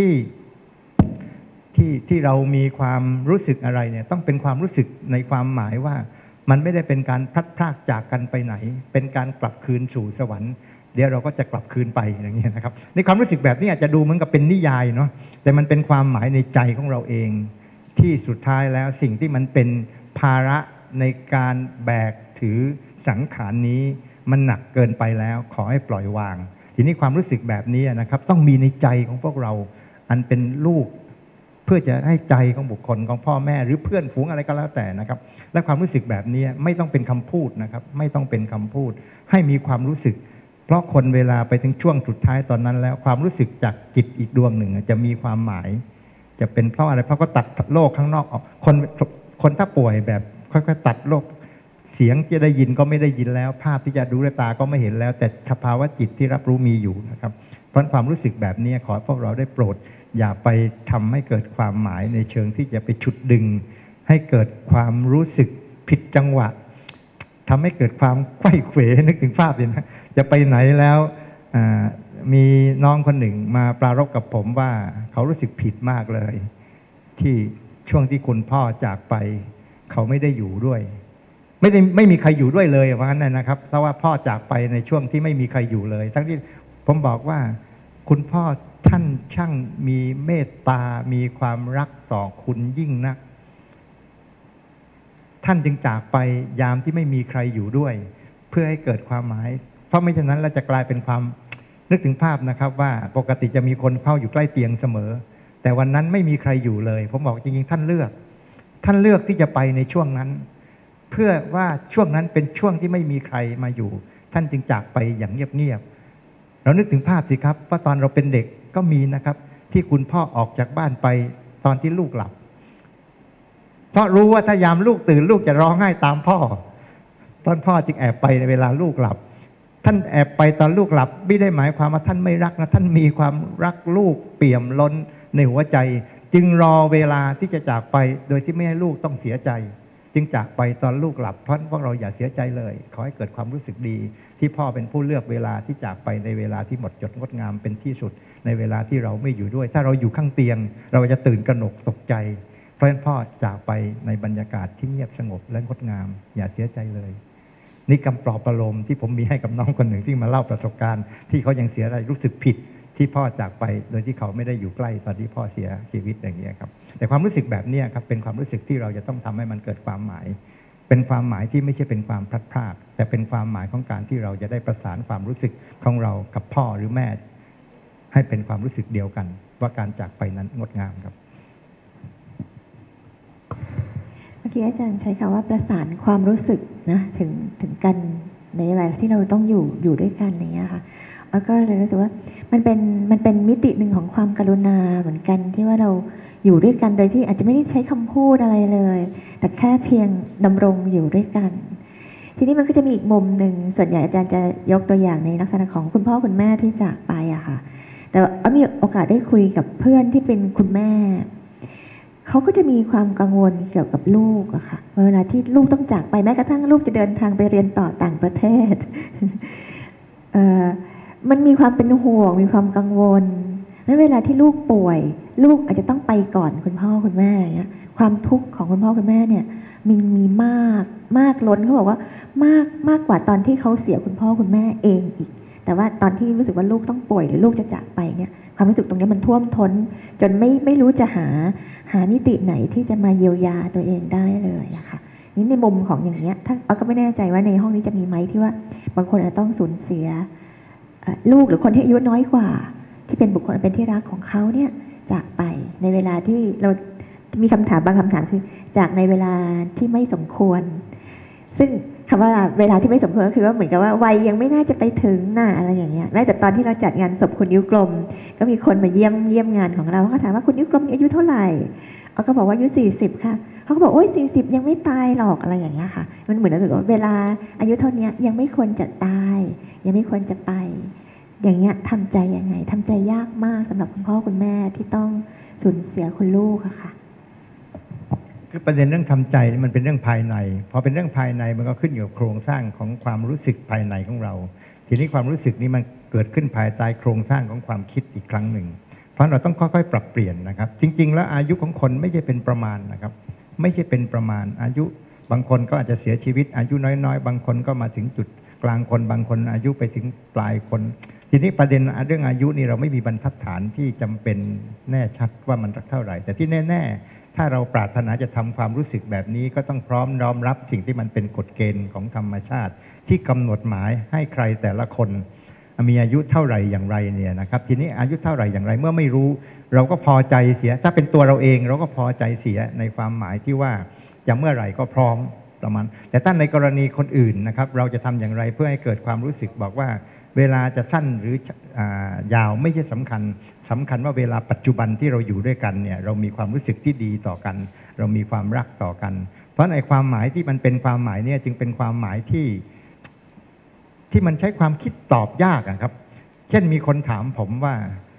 ที่เรามีความรู้สึกอะไรเนี่ยต้องเป็นความรู้สึกในความหมายว่ามันไม่ได้เป็นการพลัดพรากจากกันไปไหนเป็นการกลับคืนสู่สวรรค์เดี๋ยวเราก็จะกลับคืนไปอย่างนี้นะครับในความรู้สึกแบบนี้อาจจะดูเหมือนกับเป็นนิยายเนาะแต่มันเป็นความหมายในใจของเราเองที่สุดท้ายแล้วสิ่งที่มันเป็นภาระในการแบกถือสังขารนี้มันหนักเกินไปแล้วขอให้ปล่อยวางทีนี้ความรู้สึกแบบนี้นะครับต้องมีในใจของพวกเราอันเป็นลูกเพื่อจะให้ใจของบุคคลของพ่อแม่หรือเพื่อนฝูงอะไรก็แล้วแต่นะครับและความรู้สึกแบบนี้ไม่ต้องเป็นคำพูดนะครับไม่ต้องเป็นคำพูดให้มีความรู้สึกเพราะคนเวลาไปถึงช่วงสุดท้ายตอนนั้นแล้วความรู้สึกจากจิตอีกดวงหนึ่งจะมีความหมายจะเป็นเพราะอะไรเพราะก็ตัดโลกข้างนอกออกคนถ้าป่วยแบบค่อยๆตัดโลกเสียงจะได้ยินก็ไม่ได้ยินแล้วภาพที่จะดูด้วยตาก็ไม่เห็นแล้วแต่สภาวะจิตที่รับรู้มีอยู่นะครับเพราะความรู้สึกแบบนี้ขอให้พวกเราได้โปรดอย่าไปทำให้เกิดความหมายในเชิงที่จะไปฉุดดึงให้เกิดความรู้สึกผิดจังหวะทำให้เกิดความไขว้เขวนึกถึงภาพเลยนะจะไปไหนแล้วมีน้องคนหนึ่งมาปรารภกับผมว่าเขารู้สึกผิดมากเลยที่ช่วงที่คุณพ่อจากไปเขาไม่ได้อยู่ด้วยไม่มีใครอยู่ด้วยเลยเพราะงั้นนะครับเพราะว่าพ่อจากไปในช่วงที่ไม่มีใครอยู่เลยทั้งที่ผมบอกว่าคุณพ่อท่านช่างมีเมตตามีความรักต่อคุณยิ่งนักท่านจึงจากไปยามที่ไม่มีใครอยู่ด้วยเพื่อให้เกิดความหมายเพราะไม่ฉะนั้นเราจะกลายเป็นความนึกถึงภาพนะครับว่าปกติจะมีคนเข้าอยู่ใกล้เตียงเสมอแต่วันนั้นไม่มีใครอยู่เลยผมบอกจริงๆท่านเลือกที่จะไปในช่วงนั้นเพื่อว่าช่วงนั้นเป็นช่วงที่ไม่มีใครมาอยู่ท่านจึงจากไปอย่างเงียบๆเรานึกถึงภาพสิครับว่าตอนเราเป็นเด็กก็มีนะครับที่คุณพ่อออกจากบ้านไปตอนที่ลูกหลับเพราะรู้ว่าถ้ายามลูกตื่นลูกจะร้องไห้ตามพ่อพ่อจึงแอบไปในเวลาลูกหลับท่านแอบไปตอนลูกหลับไม่ได้หมายความว่าท่านไม่รักนะท่านมีความรักลูกเปี่ยมล้นในหัวใจจึงรอเวลาที่จะจากไปโดยที่ไม่ให้ลูกต้องเสียใจจึงจากไปตอนลูกหลับเพราะพวกเราอย่าเสียใจเลยขอให้เกิดความรู้สึกดีที่พ่อเป็นผู้เลือกเวลาที่จากไปในเวลาที่หมดจดงดงามเป็นที่สุดในเวลาที่เราไม่อยู่ด้วยถ้าเราอยู่ข้างเตียงเราจะตื่นกระหนกตกใจเพราะฉะนั้นพ่อจากไปในบรรยากาศที่เงียบสงบและงดงามอย่าเสียใจเลยนี่คำปลอบประโลมที่ผมมีให้กับน้องคนหนึ่งที่มาเล่าประสบการณ์ที่เขายังเสียใจรู้สึกผิดที่พ่อจากไปโดยที่เขาไม่ได้อยู่ใกล้ตอนที่พ่อเสียชีวิตอย่างนี้ครับแต่ความรู้สึกแบบนี้ครับเป็นความรู้สึกที่เราจะต้องทำให้มันเกิดความหมายเป็นความหมายที่ไม่ใช่เป็นความพลัดพรากแต่เป็นความหมายของการที่เราจะได้ประสานความรู้สึกของเรากับพ่อหรือแม่ให้เป็นความรู้สึกเดียวกันว่าการจากไปนั้นงดงามครับเมื่อกี้อาจารย์ใช้คำว่าประสานความรู้สึกนะถึงกันในเวลาที่เราต้องอยู่ด้วยกันอย่างเงี้ยค่ะแล้วก็เลยรู้สึกว่ามันเป็นมิติหนึ่งของความกรุณาเหมือนกันที่ว่าเราอยู่ด้วยกันโดยที่อาจจะไม่ได้ใช้คำพูดอะไรเลยแต่แค่เพียงดำรงอยู่ด้วยกันทีนี้มันก็จะมีอีกมุมหนึ่งส่วนใหญ่อาจารย์จะยกตัวอย่างในลักษณะของคุณพ่อคุณแม่ที่จากไปอะค่ะแต่ว่ามีโอกาสได้คุยกับเพื่อนที่เป็นคุณแม่เขาก็จะมีความกังวลเกี่ยวกับลูกอะค่ะเวลาที่ลูกต้องจากไปแม้กระทั่งลูกจะเดินทางไปเรียนต่อต่างประเทศ มันมีความเป็นห่วงมีความกังวลและเวลาที่ลูกป่วยลูกอาจจะต้องไปก่อนคุณพ่อคุณแม่อย่างเงี้ยความทุกข์ของคุณพ่อคุณแม่เนี่ยมีมากล้นเขาบอกว่ามากกว่าตอนที่เขาเสียคุณพ่อคุณแม่เองอีกแต่ว่าตอนที่รู้สึกว่าลูกต้องป่วยหรือลูกจะจากไปเนี่ยความรู้สึกตรงนี้มันท่วมท้นจนไม่รู้จะหามิติไหนที่จะมาเยียวยาตัวเองได้เลยอะค่ะนี่ในมุมของอย่างเงี้ยถ้าก็ไม่แน่ใจว่าในห้องนี้จะมีไหมที่ว่าบางคนอาจจะต้องสูญเสียลูกหรือคนที่อายุน้อยกว่าที่เป็นบุคคลเป็นที่รักของเขาเนี่ยจากไปในเวลาที่เรามีคำถามบางคำถามคือจากในเวลาที่ไม่สมควรซึ่งคำว่าเวลาที่ไม่สมควรก็คือว่าเหมือนกับว่าวัยยังไม่น่าจะไปถึงน่ะอะไรอย่างเงี้ยแม้แต่ตอนที่เราจัดงานศพคุณนิ้วกลมก็มีคนมาเยี่ยมงานของเราเขาถามว่าคุณนิ้วกลมอายุเท่าไหร่เขาก็บอกว่าอายุ40ค่ะเขาก็บอกโอ๊ย40ยังไม่ตายหรอกอะไรอย่างเงี้ยค่ะมันเหมือนรู้สึกว่าเวลาอายุเท่านี้ยังไม่ควรจะตายยังไม่ควรจะไปอย่างเงี้ยทำใจยังไงทำใจยากมากสำหรับคุณพ่อคุณแม่ที่ต้องสูญเสียคุณลูกอะค่ะคือประเด็นเรื่องทำใจมันเป็นเรื่องภายในพอเป็นเรื่องภายในมันก็ขึ้นอยู่กับโครงสร้างของความรู้สึกภายในของเราทีนี้ความรู้สึกนี้มันเกิดขึ้นภายใต้โครงสร้างของความคิดอีกครั้งหนึ่งเพราะเราต้องค่อยๆปรับเปลี่ยนนะครับจริงๆแล้วอายุของคนไม่ใช่เป็นประมาณนะครับไม่ใช่เป็นประมาณอายุบางคนก็อาจจะเสียชีวิตอายุน้อยๆบางคนก็มาถึงจุดกลางคนบางคนอายุไปถึงปลายคนทีนี้ประเด็นเรื่องอายุนี่เราไม่มีบรรทัดฐานที่จำเป็นแน่ชัดว่ามันเท่าไหร่แต่ที่แน่ๆถ้าเราปรารถนาจะทำความรู้สึกแบบนี้ก็ต้องพร้อมยอมรับสิ่งที่มันเป็นกฎเกณฑ์ของธรรมชาติที่กำหนดหมายให้ใครแต่ละคนมีอายุเท่าไหร่อย่างไรเนี่ยนะครับทีนี้อายุเท่าไหร่อย่างไรเมื่อไม่รู้เราก็พอใจเสียถ้าเป็นตัวเราเองเราก็พอใจเสียในความหมายที่ว่าจะเมื่อไหร่ก็พร้อมประมาณแต่ถ้าในกรณีคนอื่นนะครับเราจะทำอย่างไรเพื่อให้เกิดความรู้สึกบอกว่าเวลาจะสั้นหรือยาวไม่ใช่สำคัญว่าเวลาปัจจุบันที่เราอยู่ด้วยกันเนี่ยเรามีความรู้สึกที่ดีต่อกันเรามีความรักต่อกันเพราะในความหมายที่มันเป็นความหมายเนี่ยจึงเป็นความหมายที่มันใช้ความคิดตอบยากครับเช่นมีคนถามผมว่า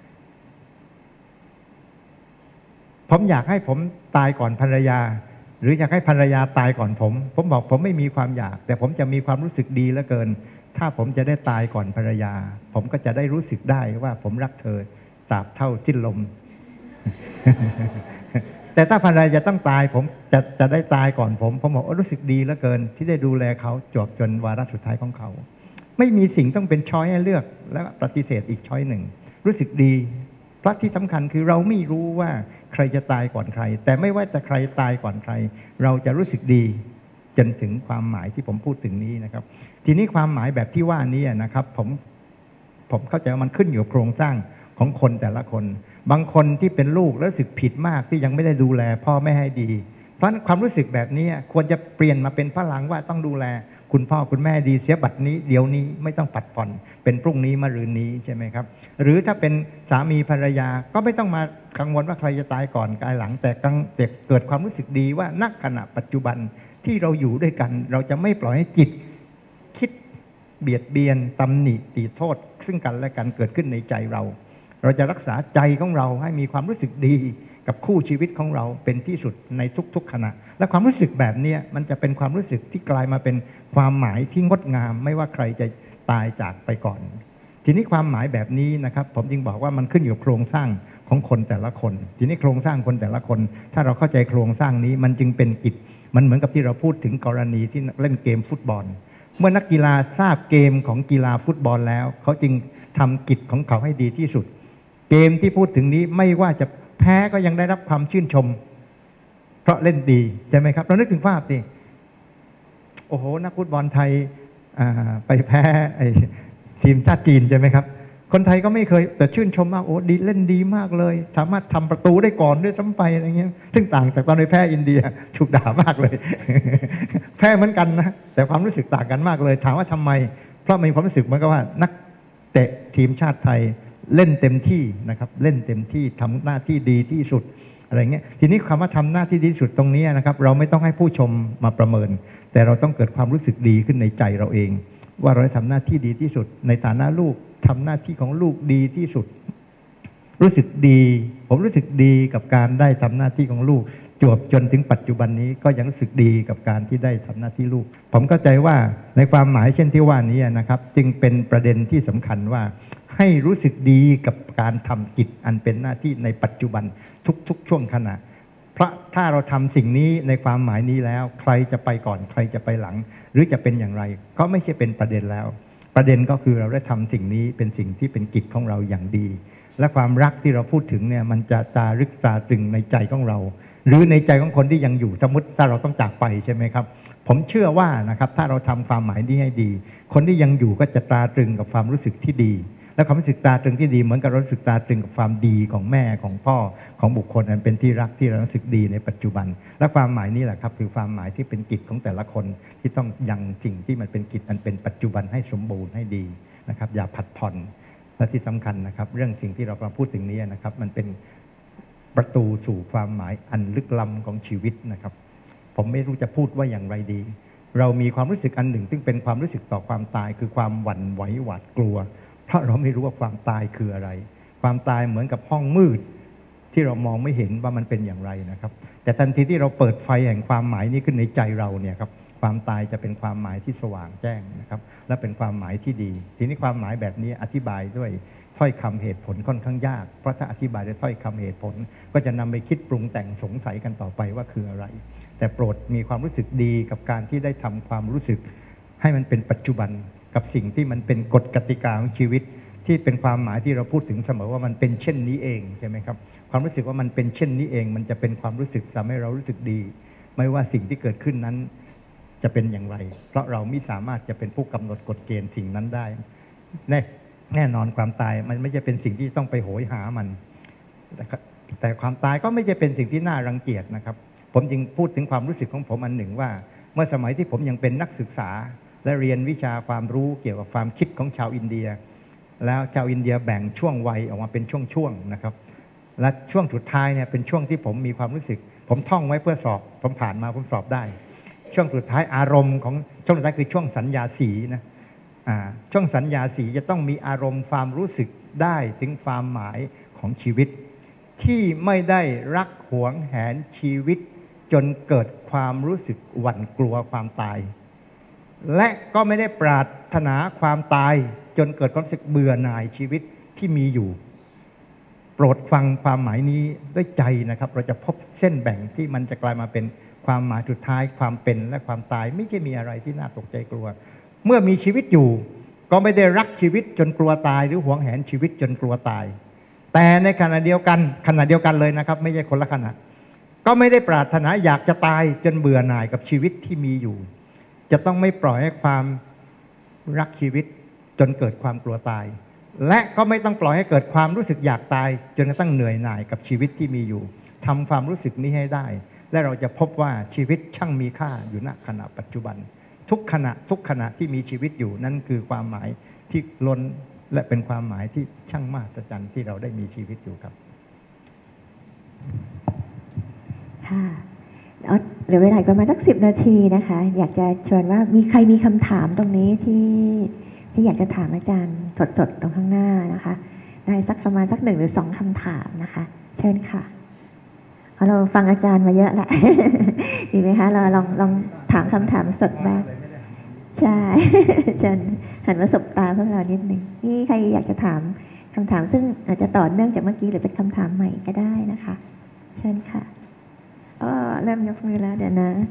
ผมอยากให้ผมตายก่อนภรรยาหรืออยากให้ภรรยาตายก่อนผมบอกผมไม่มีความอยากแต่ผมจะมีความรู้สึกดีเหลือเกินถ้าผมจะได้ตายก่อนภรรยาผมก็จะได้รู้สึกได้ว่าผมรักเธอตราบเท่าสิ้นลม แต่ถ้าภรรยาจะต้องตายผมจะได้ตายก่อนผมบอกรู้สึกดีเหลือเกินที่ได้ดูแลเขาจนวาระสุดท้ายของเขาไม่มีสิ่งต้องเป็นช้อยให้เลือกแล้วปฏิเสธอีกช้อยหนึ่งรู้สึกดีเพราะที่สำคัญคือเราไม่รู้ว่าใครจะตายก่อนใครแต่ไม่ว่าจะใครตายก่อนใครเราจะรู้สึกดีจนถึงความหมายที่ผมพูดถึงนี้นะครับทีนี้ความหมายแบบที่ว่านี้นะครับผมเข้าใจว่ามันขึ้นอยู่กับโครงสร้างของคนแต่ละคนบางคนที่เป็นลูกแล้วรู้สึกผิดมากที่ยังไม่ได้ดูแลพ่อแม่ให้ดีเพราะความรู้สึกแบบนี้ควรจะเปลี่ยนมาเป็นพลังว่าต้องดูแลคุณพ่อคุณแม่ดีเสียบัดนี้เดี๋ยวนี้ไม่ต้องปัดผ่อนเป็นพรุ่งนี้มะรืนนี้ใช่ไหมครับหรือถ้าเป็นสามีภรรยาก็ไม่ต้องมากังวลว่าใครจะตายก่อนตายหลังแต่เกิดความรู้สึกดีว่าณขณะปัจจุบันที่เราอยู่ด้วยกันเราจะไม่ปล่อยให้จิตคิดเบียดเบียนตำหนิตีโทษซึ่งกันและกันเกิดขึ้นในใจเราจะรักษาใจของเราให้มีความรู้สึกดีกับคู่ชีวิตของเราเป็นที่สุดในทุกๆขณะและความรู้สึกแบบนี้มันจะเป็นความรู้สึกที่กลายมาเป็นความหมายที่งดงามไม่ว่าใครจะตายจากไปก่อนทีนี้ความหมายแบบนี้นะครับผมจึงบอกว่ามันขึ้นอยู่กับโครงสร้างของคนแต่ละคนทีนี้โครงสร้างคนแต่ละคนถ้าเราเข้าใจโครงสร้างนี้มันจึงเป็นกิจมันเหมือนกับที่เราพูดถึงกรณีที่เล่นเกมฟุตบอลเมื่อนักกีฬาทราบเกมของกีฬาฟุตบอลแล้วเขาจึงทำกิจของเขาให้ดีที่สุดเกมที่พูดถึงนี้ไม่ว่าจะแพ้ก็ยังได้รับความชื่นชมเพราะเล่นดีใช่ไหมครับเรานึกถึงภาพดิโอ้โหนักฟุตบอลไทยไปแพ้ทีมชาติจีนใช่ไหมครับคนไทยก็ไม่เคยแต่ชื่นชมมากโอ้ดีเล่นดีมากเลยสามารถทำประตูได้ก่อนด้วยซ้ำไปอะไรเงี้ยซึ่งต่างจากตอนไปแพ้อินเดียถูกด่ามากเลย แพ้เหมือนกันนะแต่ความรู้สึกต่างกันมากเลยถามว่าทำไมเพราะมีความรู้สึกเหมือนกับว่านักเตะทีมชาติไทยเล่นเต็มที่นะครับเล่นเต็มที่ทำหน้าที่ดีที่สุดอะไรเงี้ยทีนี้คำว่าทำหน้าที่ดีที่สุดตรงนี้นะครับเราไม่ต้องให้ผู้ชมมาประเมินแต่เราต้องเกิดความรู้สึกดีขึ้นในใจเราเองว่าเราได้ทำหน้าที่ดีที่สุดในฐานะลูกทำหน้าที่ของลูกดีที่สุดรู้สึกดีผมรู้สึกดีกับการได้ทำหน้าที่ของลูกจวบจนถึงปัจจุบันนี้ก็ยังรู้สึกดีกับการที่ได้ทำหน้าที่ลูกผมเข้าใจว่าในความหมายเช่นที่ว่านี้นะครับจึงเป็นประเด็นที่สำคัญว่าให้รู้สึกดีกับการทำกิจอันเป็นหน้าที่ในปัจจุบันทุกๆช่วงขณะเพราะถ้าเราทำสิ่งนี้ในความหมายนี้แล้วใครจะไปก่อนใครจะไปหลังหรือจะเป็นอย่างไรก็ไม่ใช่เป็นประเด็นแล้วประเด็นก็คือเราได้ทำสิ่งนี้เป็นสิ่งที่เป็นกิจของเราอย่างดีและความรักที่เราพูดถึงเนี่ยมันจะจารึกตราตรึงในใจของเราหรือในใจของคนที่ยังอยู่สมมติถ้าเราต้องจากไปใช่ไหมครับผมเชื่อว่านะครับถ้าเราทำความหมายนี้ให้ดีคนที่ยังอยู่ก็จะตราตรึงกับความรู้สึกที่ดีและความรู้สึกตราตรึงที่ดีเหมือนกับรู้สึกตราตรึงกับความดีของแม่ของพ่อของบุคคลอันเป็นที่รักที่เรารู้สึกดีในปัจจุบันและความหมายนี้แหละครับคือความหมายที่เป็นกิจของแต่ละคนที่ต้องยังสิ่งที่มันเป็นกิจอันเป็นปัจจุบันให้สมบูรณ์ให้ดีนะครับอย่าผัดผ่อนและที่สำคัญนะครับเรื่องสิ่งที่เรากำลังพูดถึงนี้นะครับมันเป็นประตูสู่ความหมายอันลึกล้ำของชีวิตนะครับผมไม่รู้จะพูดว่าอย่างไรดีเรามีความรู้สึกอันหนึ่งซึ่งเป็นความรู้สึกต่อความตายคือความหวั่นไหวหวาดกลัวเพราะเราไม่รู้ว่าความตายคืออะไรความตายเหมือนกับห้องมืดที่เรามองไม่เห็นว่ามันเป็นอย่างไรนะครับแต่ทันทีที่เราเปิดไฟแห่งความหมายนี้ขึ้นในใจเราเนี่ยครับความตายจะเป็นความหมายที่สว่างแจ้งนะครับและเป็นความหมายที่ดีทีนี้ความหมายแบบนี้อธิบายด้วยถ้อยคำเหตุผลค่อนข้างยากเพราะถ้าอธิบายด้วยถ้อยคำเหตุผลก็จะนำไปคิดปรุงแต่งสงสัยกันต่อไปว่าคืออะไรแต่โปรดมีความรู้สึกดีกับการที่ได้ทำความรู้สึกให้มันเป็นปัจจุบันกับสิ่งที่มันเป็นกฎกติกาของชีวิตที่เป็นความหมายที่เราพูดถึงเสมอว่ามันเป็นเช่นนี้เองใช่ไหมครับความรู้สึกว่ามันเป็นเช่นนี้เองมันจะเป็นความรู้สึกทำให้เรารู้สึกดีไม่ว่าสิ่งที่เกิดขึ้นนั้นจะเป็นอย่างไรเพราะเราไม่สามารถจะเป็นผู้กำหนดกฎเกณฑ์สิ่งนั้นได้แน่นอนความตายมันไม่ใช่เป็นสิ่งที่ต้องไปโหยหามันแต่ความตายก็ไม่ใช่เป็นสิ่งที่น่ารังเกียจนะครับผมจึงพูดถึงความรู้สึกของผมอันหนึ่งว่าเมื่อสมัยที่ผมยังเป็นนักศึกษาและเรียนวิชาความรู้เกี่ยวกับความคิดของชาวอินเดียแล้วชาวอินเดียแบ่งช่วงวัยออกมาเป็นช่วงๆนะครับและช่วงสุดท้ายเนี่ยเป็นช่วงที่ผมมีความรู้สึกผมท่องไว้เพื่อสอบผมผ่านมาผมสอบได้ช่วงสุดท้ายอารมณ์ของช่วงสุดท้ายคือช่วงสัญญาสีนะช่วงสัญญาสีจะต้องมีอารมณ์ความรู้สึกได้ถึงความหมายของชีวิตที่ไม่ได้รักหวงแหนชีวิตจนเกิดความรู้สึกหวั่นกลัวความตายและก็ไม่ได้ปรารถนาความตายจนเกิดความรู้สึกเบื่อหน่ายชีวิตที่มีอยู่โปรดฟังความหมายนี้ด้วยใจนะครับเราจะพบเส้นแบ่งที่มันจะกลายมาเป็นความหมายสุดท้ายความเป็นและความตายไม่ใช่มีอะไรที่น่าตกใจกลัวเมื่อมีชีวิตอยู่ก็ไม่ได้รักชีวิตจนกลัวตายหรือหวงแหนชีวิตจนกลัวตายแต่ในขณะเดียวกันเลยนะครับไม่ใช่คนละขณะก็ไม่ได้ปรารถนาอยากจะตายจนเบื่อหน่ายกับชีวิตที่มีอยู่จะต้องไม่ปล่อยให้ความรักชีวิตจนเกิดความกลัวตายและก็ไม่ต้องปล่อยให้เกิดความรู้สึกอยากตายจนกระทั่งเหนื่อยหน่ายกับชีวิตที่มีอยู่ทำความรู้สึกนี้ให้ได้และเราจะพบว่าชีวิตช่างมีค่าอยู่ณขณะปัจจุบันทุกขณะที่มีชีวิตอยู่นั่นคือความหมายที่ล้นและเป็นความหมายที่ช่างมหัศจรรย์ที่เราได้มีชีวิตอยู่ครับค่ะเหลือเวลาประมาณสัก10 นาทีนะคะอยากจะชวนว่ามีใครมีคำถามตรงนี้ที่อยากจะถามอาจารย์สดๆตรงข้างหน้านะคะได้สักประมาณสัก1 หรือ 2คำถามนะคะเชิญค่ะเราฟังอาจารย์มาเยอะแหละ ดีไหมคะเราลองถามคำถามสดบ้างใช่ อาจารย์หันมาสบตาพวกเรานิดนึงนี่ใครอยากจะถามคำถามซึ่งอาจจะต่อเนื่องจากเมื่อกี้หรือเป็นคำถามใหม่ก็ได้นะคะเชิญค่ะเริ่มยกมือแล้วเดี๋ยวนะ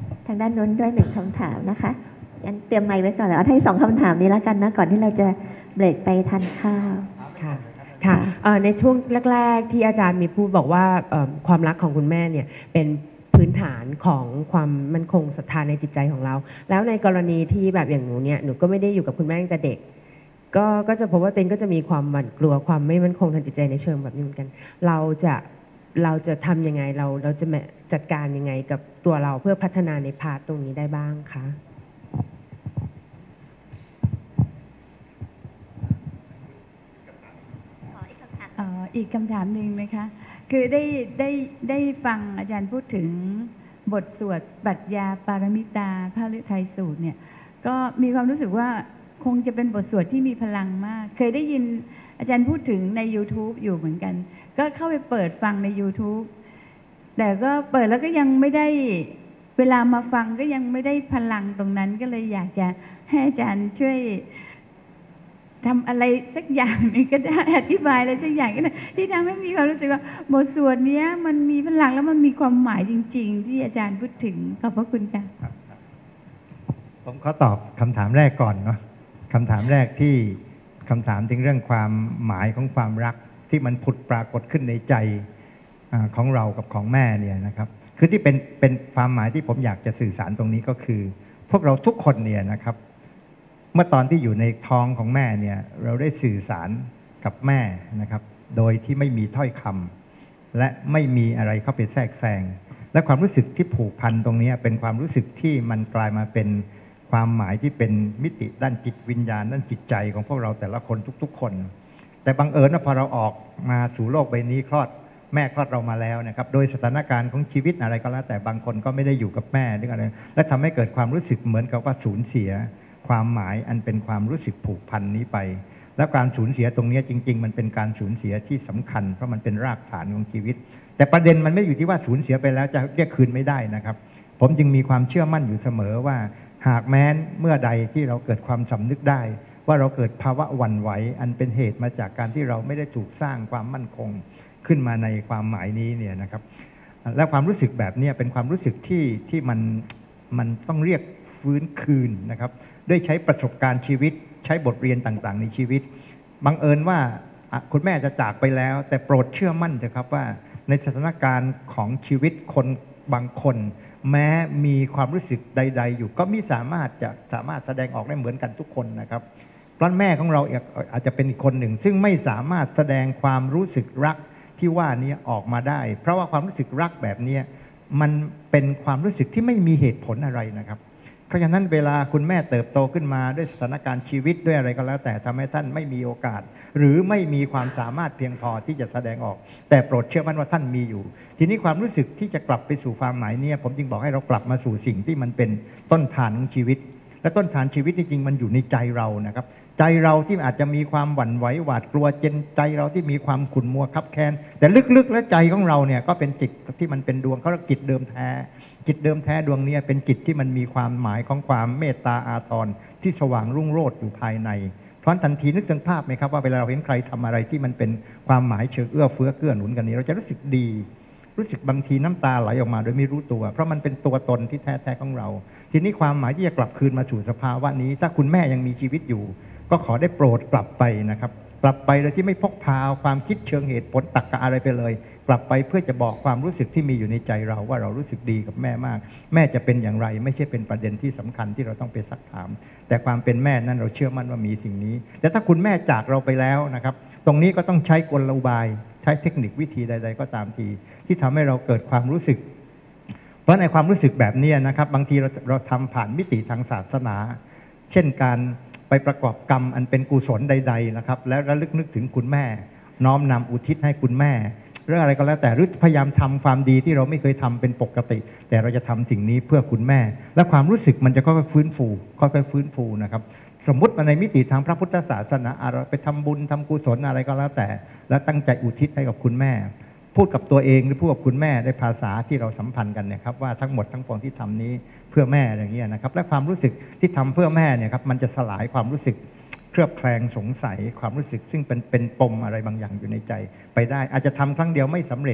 ทางด้านโน้นด้วย1 คำถามนะคะงั้นเตรียมไมค์ไว้ก่อนแล้วเอาให้2 คำถามนี้แล้วกันนะก่อนที่เราจะเบรกไปทานข้าวค่ะค่ะในช่วงแรกๆที่อาจารย์มีพูดบอกว่าความรักของคุณแม่เนี่ยเป็นพื้นฐานของความมั่นคงศรัทธาในจิตใจของเราแล้วในกรณีที่แบบอย่างหนูเนี่ยหนูก็ไม่ได้อยู่กับคุณแม่ตั้งแต่เด็กก็จะพบว่าเต็นก็จะมีความหวั่นกลัวความไม่มั่นคงทางจิตใจในเชิงแบบนี้เหมือนกันเราจะทำยังไงเราจะจัดการยังไงกับตัวเราเพื่อพัฒนาในพาร์ทตรงนี้ได้บ้างคะอีกคำถามหนึ่งนะคะคือได้ฟังอาจารย์พูดถึงบทสวดปรัชญาปารมิตาพระฤทัยสูตรเนี่ยก็มีความรู้สึกว่าคงจะเป็นบทสวดที่มีพลังมากเคยได้ยินอาจารย์พูดถึงใน YouTube อยู่เหมือนกันก็เข้าไปเปิดฟังใน YouTube แต่ก็เปิดแล้วก็ยังไม่ได้เวลามาฟังก็ยังไม่ได้พลังตรงนั้นก็เลยอยากจะให้อาจารย์ช่วยทำอะไรสักอย่างนึงก็ได้อธิบายอะไรสักอย่างก็ได้ที่ทำให้มีความรู้สึกว่าบทสวดนี้มันมีพลังแล้วมันมีความหมายจริงๆที่อาจารย์พูดถึงขอบพระคุณค่ะผมขอตอบคำถามแรกก่อนเนาะคำถามแรกที่คำถามถึงเรื่องความหมายของความรักที่มันผุดปรากฏขึ้นในใจของเรากับของแม่เนี่ยนะครับคือที่เป็นความหมายที่ผมอยากจะสื่อสารตรงนี้ก็คือพวกเราทุกคนเนี่ยนะครับเมื่อตอนที่อยู่ในท้องของแม่เนี่ยเราได้สื่อสารกับแม่นะครับโดยที่ไม่มีถ้อยคำและไม่มีอะไรเข้าไปแทรกแซงและความรู้สึกที่ผูกพันตรงนี้เป็นความรู้สึกที่มันกลายมาเป็นความหมายที่เป็นมิติด้านจิตวิญญาณด้านจิตใจของพวกเราแต่ละคนทุกๆคนแต่บังเอิญว่าพอเราออกมาสู่โลกใบนี้แม่คลอดเรามาแล้วนะครับโดยสถานการณ์ของชีวิตอะไรก็แล้วแต่บางคนก็ไม่ได้อยู่กับแม่หรืออะไรและทำให้เกิดความรู้สึกเหมือนกับว่าสูญเสียความหมายอันเป็นความรู้สึกผูกพันนี้ไปและการสูญเสียตรงนี้จริงๆมันเป็นการสูญเสียที่สำคัญเพราะมันเป็นรากฐานของชีวิตแต่ประเด็นมันไม่อยู่ที่ว่าสูญเสียไปแล้วจะเรียกคืนไม่ได้นะครับผมจึงมีความเชื่อมั่นอยู่เสมอว่าหากแม้นเมื่อใดที่เราเกิดความสำนึกได้ว่าเราเกิดภาวะหวั่นไหวอันเป็นเหตุมาจากการที่เราไม่ได้ถูกสร้างความมั่นคงขึ้นมาในความหมายนี้เนี่ยนะครับและความรู้สึกแบบนี้เป็นความรู้สึกที่มันต้องเรียกฟื้นคืนนะครับด้วยใช้ประสบการณ์ชีวิตใช้บทเรียนต่างๆในชีวิตบังเอิญว่าคุณแม่จะจากไปแล้วแต่โปรดเชื่อมั่นเถอะครับว่าในสถานการณ์ของชีวิตคนบางคนแม้มีความรู้สึกใดๆอยู่ก็ไม่สามารถแสดงออกได้เหมือนกันทุกคนนะครับเพราะแม่ของเราอาจจะเป็นอีกคนหนึ่งซึ่งไม่สามารถแสดงความรู้สึกรักที่ว่านี้ออกมาได้เพราะว่าความรู้สึกรักแบบนี้มันเป็นความรู้สึกที่ไม่มีเหตุผลอะไรนะครับเพราะฉะนั้นเวลาคุณแม่เติบโตขึ้นมาด้วยสถานการณ์ชีวิตด้วยอะไรก็แล้วแต่ทำให้ท่านไม่มีโอกาสหรือไม่มีความสามารถเพียงพอที่จะแสดงออกแต่โปรดเชื่อมั่นว่าท่านมีอยู่ทีนี้ความรู้สึกที่จะกลับไปสู่ความหมายเนี่ยผมจึงบอกให้เรากลับมาสู่สิ่งที่มันเป็นต้นฐานของชีวิตและต้นฐานชีวิตจริงๆมันอยู่ในใจเรานะครับใจเราที่อาจจะมีความหวั่นไหวหวาดกลัวใจเราที่มีความขุ่นมัวคับแค้นแต่ลึกๆและใจของเราเนี่ยก็เป็นจิตที่มันเป็นดวงเขาเรียกจิตเดิมแท้จิตเดิมแท้ดวงนี้เป็นจิตที่มันมีความหมายของความเมตตาอาทรที่สว่างรุ่งโรจน์อยู่ภายในเพราะทันทีนึกถึงภาพไหมครับว่าเวลาเราเห็นใครทำอะไรที่มันเป็นความหมายเชิงเอื้อเฟื้อเกื้อหนุนกันนี้เราจะรู้สึกดีรู้สึกบางทีน้ำตาไหลออกมาโดยไม่รู้ตัวเพราะมันเป็นตัวตนที่แท้ๆของเราทีนี้ความหมายที่จะกลับคืนมาสู่สภาวะนี้ถ้าคุณแม่ยังมีชีวิตอยู่ก็ขอได้โปรดกลับไปนะครับกลับไปโดยที่ไม่พกพาความคิดเชิงเหตุผลตรรกะอะไรไปเลยกลับไปเพื่อจะบอกความรู้สึกที่มีอยู่ในใจเราว่าเรารู้สึกดีกับแม่มากแม่จะเป็นอย่างไรไม่ใช่เป็นประเด็นที่สำคัญที่เราต้องไปซักถามแต่ความเป็นแม่นั้นเราเชื่อมั่นว่ามีสิ่งนี้แต่ถ้าคุณแม่จากเราไปแล้วนะครับตรงนี้ก็ต้องใช้กลอุบายใช้เทคนิควิธีใดๆก็ตามทีที่ทำให้เราเกิดความรู้สึกเพราะในความรู้สึกแบบนี้นะครับบางทีเราทำผ่านมิติทางศาสนาเช่นการไปประกอบกรรมอันเป็นกุศลใดๆนะครับแล้วระลึกนึกถึงคุณแม่น้อมนำอุทิศให้คุณแม่เรื่องอะไรก็แล้วแต่หรือพยายามทำความดีที่เราไม่เคยทำเป็นปกติแต่เราจะทำสิ่งนี้เพื่อคุณแม่และความรู้สึกมันจะค่อยๆฟื้นฟูนะครับสมมุติในมิติทางพระพุทธศาสนาเราไปทำบุญทำกุศลอะไรก็แล้วแต่แล้วตั้งใจอุทิศให้กับคุณแม่พูดกับตัวเองหรือพูดกับคุณแม่ในภาษาที่เราสัมพันธ์กันเนี่ยครับว่าทั้งหมดทั้งปวงที่ทำนี้เพื่อแม่อย่างเงี้ยนะครับและความรู้สึกที่ทำเพื่อแม่เนี่ยครับมันจะสลายความรู้สึกเครือบแคลงสงสัยความรู้สึกซึ่งเป็นปมอะไรบางอย่างอยู่ในใจไปได้อาจจะทำครั้งเดียวไม่สำเร็จ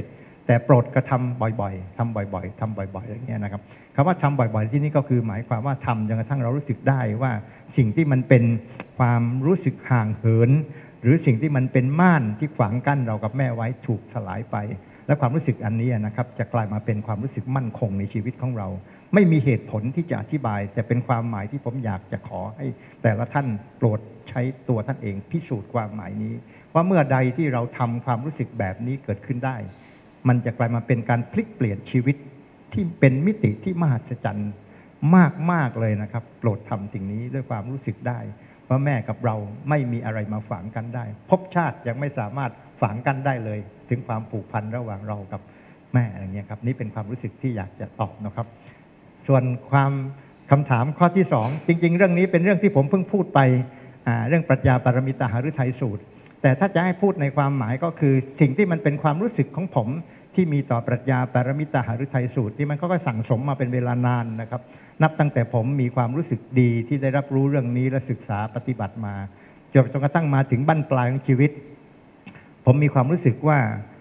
แต่โปรดกระทำบ่อยๆทำบ่อยๆทำบ่อยๆอย่างเงี้ยนะครับคำว่าทำบ่อยๆที่นี่ก็คือหมายความว่าทำจนกระทั่งเรารู้สึกได้ว่าสิ่งที่มันเป็นความรู้สึกห่างเหินหรือสิ่งที่มันเป็นม่านที่ขวางกั้นเรากับแม่ไว้ถูกสลายไปและความรู้สึกอันนี้นะครับจะกลายมาเป็นความรู้สึกมั่นคงในชีวิตของเราไม่มีเหตุผลที่จะอธิบายแต่เป็นความหมายที่ผมอยากจะขอให้แต่ละท่านโปรดใช้ตัวท่านเองพิสูจน์ความหมายนี้ว่าเมื่อใดที่เราทำความรู้สึกแบบนี้เกิดขึ้นได้มันจะกลายมาเป็นการพลิกเปลี่ยนชีวิตที่เป็นมิติที่มหัศจรรย์มากๆเลยนะครับโปรดทำสิ่งนี้ด้วยความรู้สึกได้ว่าแม่กับเราไม่มีอะไรมาฝังกันได้ภพชาติยังไม่สามารถฝังกันได้เลยถึงความผูกพันระหว่างเรากับแม่อะไรเงี้ยครับนี่เป็นความรู้สึกที่อยากจะตอบนะครับส่วนคำถามข้อที่2จริงๆเรื่องนี้เป็นเรื่องที่ผมเพิ่งพูดไปเรื่องปรัชญาปรมิตาหฤทัยสูตรแต่ถ้าจะให้พูดในความหมายก็คือสิ่งที่มันเป็นความรู้สึกของผมที่มีต่อปรัชญาปรมิตาหฤทัยสูตรที่มันก็สั่งสมมาเป็นเวลานานนะครับนับตั้งแต่ผมมีความรู้สึกดีที่ได้รับรู้เรื่องนี้และศึกษาปฏิบัติมาจนกระทั่งมาถึงบั้นปลายของชีวิตผมมีความรู้สึกว่า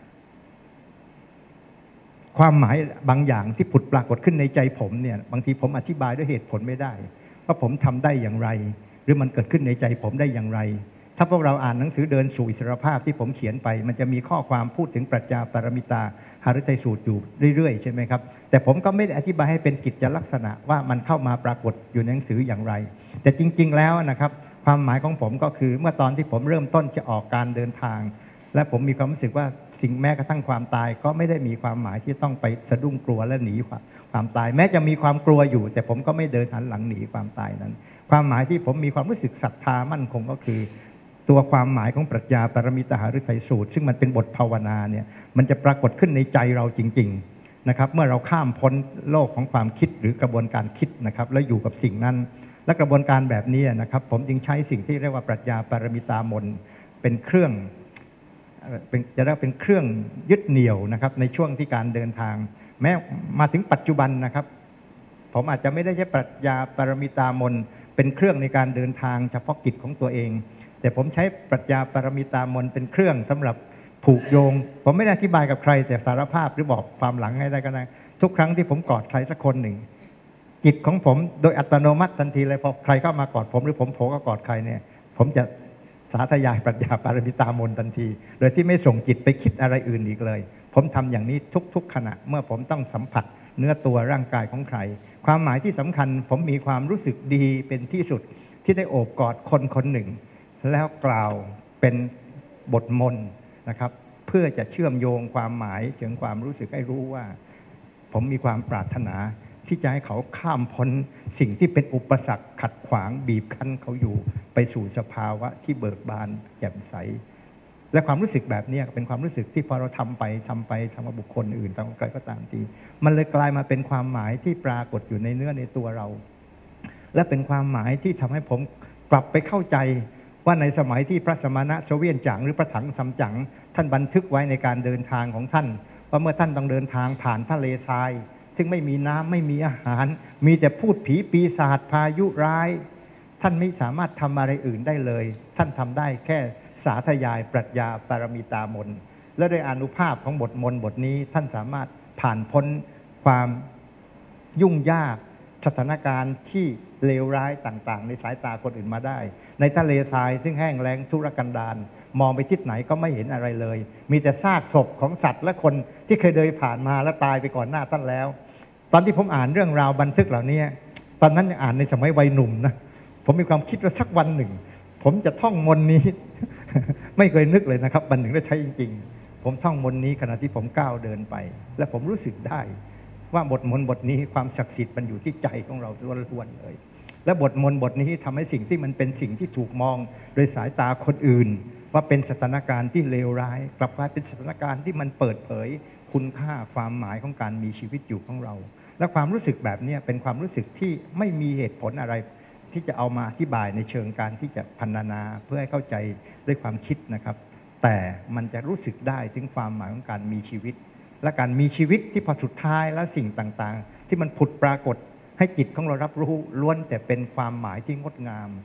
ความหมายบางอย่างที่ผุดปรากฏขึ้นในใจผมเนี่ยบางทีผมอธิบายด้วยเหตุผลไม่ได้ว่าผมทำได้อย่างไรหรือมันเกิดขึ้นในใจผมได้อย่างไรถ้าพวกเราอ่านหนังสือเดินสู่อิสรภาพที่ผมเขียนไปมันจะมีข้อความพูดถึงปรัชญาปรมิตาหฤทัยสูตรอยู่เรื่อยๆใช่ไหมครับแต่ผมก็ไม่ได้อธิบายให้เป็นกิจลักษณะว่ามันเข้ามาปรากฏอยู่ในหนังสืออย่างไรแต่จริงๆแล้วนะครับความหมายของผมก็คือเมื่อตอนที่ผมเริ่มต้นจะออกการเดินทางและผมมีความรู้สึกว่าสิ่งแม้กระทั่งความตายก็ไม่ได้มีความหมายที่ต้องไปสะดุ้งกลัวและหนีความตายแม้จะมีความกลัวอยู่แต่ผมก็ไม่เดินหันหลังหนีความตายนั้นความหมายที่ผมมีความรู้สึกศรัทธามั่นคงก็คือตัวความหมายของปรัชญาปรมิตาหฤทัยสูตรซึ่งมันเป็นบทภาวนาเนี่ยมันจะปรากฏขึ้นในใจเราจริงๆนะครับเมื่อเราข้ามพ้นโลกของความคิดหรือกระบวนการคิดนะครับแล้วอยู่กับสิ่งนั้นและกระบวนการแบบนี้นะครับผมจึงใช้สิ่งที่เรียกว่าปรัชญาปรมิตามนเป็นเครื่องจะเรียกเป็นเครื่องยึดเหนี่ยวนะครับในช่วงที่การเดินทางแม้มาถึงปัจจุบันนะครับผมอาจจะไม่ได้ใช้ปรัชญาปรมิตามนเป็นเครื่องในการเดินทางเฉพาะกิจของตัวเองแต่ผมใช้ปรัชญาปรมิตามนเป็นเครื่องสำหรับผูกโยงผมไม่ได้อธิบายกับใครแต่สารภาพหรือบอกความหลังให้ได้ก็ได้ทุกครั้งที่ผมกอดใครสักคนหนึ่งจิตของผมโดยอัตโนมัติทันทีเลยพอใครเข้ามากอดผมหรือผมโผล่ก็กอดใครเนี่ยผมจะสาธยายปรัชญาปรมิตามนทันทีโดยที่ไม่ส่งจิตไปคิดอะไรอื่นอีกเลยผมทำอย่างนี้ทุกๆขณะเมื่อผมต้องสัมผัสเนื้อตัวร่างกายของใครความหมายที่สำคัญผมมีความรู้สึกดีเป็นที่สุดที่ได้โอบกอดคนคนหนึ่งแล้วกล่าวเป็นบทมนต์นะครับเพื่อจะเชื่อมโยงความหมายถึงความรู้สึกให้รู้ว่าผมมีความปรารถนาที่จะให้เขาข้ามพ้นสิ่งที่เป็นอุปสรรคขัดขวางบีบคั้นเขาอยู่ไปสู่สภาวะที่เบิกบานแจ่มใสและความรู้สึกแบบนี้เป็นความรู้สึกที่พอเราทำกับบุคคลอื่นทำกับใครก็ตามทีมันเลยกลายมาเป็นความหมายที่ปรากฏอยู่ในเนื้อในตัวเราและเป็นความหมายที่ทำให้ผมกลับไปเข้าใจว่าในสมัยที่พระสมณะโชเวียนจังหรือพระถังซัมจั๋งท่านบันทึกไว้ในการเดินทางของท่านว่าเมื่อท่านต้องเดินทางผ่านทะเลทรายซึ่งไม่มีน้ำไม่มีอาหารมีแต่พูดผีปีศาจพายุร้ายท่านไม่สามารถทำอะไรอื่นได้เลยท่านทำได้แค่สาธยายปรัชญาปรมิตามนและโดยอานุภาพของบทมนต์บทนี้ท่านสามารถผ่านพ้นความยุ่งยากสถานการณ์ที่เลวร้ายต่างๆในสายตาคนอื่นมาได้ในทะเลทรายซึ่งแห้งแล้งทุรกันดารมองไปทิศไหนก็ไม่เห็นอะไรเลยมีแต่ซากศพของสัตว์และคนที่เคยเดินผ่านมาและตายไปก่อนหน้าท่านแล้วตอนที่ผมอ่านเรื่องราวบันทึกเหล่านี้ตอนนั้นยังอ่านในสมัยวัยหนุ่มนะผมมีความคิดว่าสักวันหนึ่งผมจะท่องมนต์นี้ ไม่เคยนึกเลยนะครับวันหนึ่งได้ใช้จริงๆผมท่องมนต์นี้ขณะที่ผมก้าวเดินไปและผมรู้สึกได้ว่าบทมนต์บทนี้ความศักดิ์สิทธิ์มันอยู่ที่ใจของเราล้วนๆเลยและบทมนต์บทนี้ทำให้สิ่งที่มันเป็นสิ่งที่ถูกมองโดยสายตาคนอื่นว่าเป็นสถานการณ์ที่เลวร้ายกลับกลายเป็นสถานการณ์ที่มันเปิดเผยคุณค่าความหมายของการมีชีวิตอยู่ของเราและความรู้สึกแบบนี้เป็นความรู้สึกที่ไม่มีเหตุผลอะไรที่จะเอามาอธิบายในเชิงการที่จะพรรณนาเพื่อให้เข้าใจด้วยความคิดนะครับแต่มันจะรู้สึกได้ถึงความหมายของการมีชีวิตและการมีชีวิตที่พอสุดท้ายแล้วสิ่งต่างๆที่มันผุดปรากฏให้จิตของเรารับรู้ล้วนแต่เป็นความหมายที่งดงาม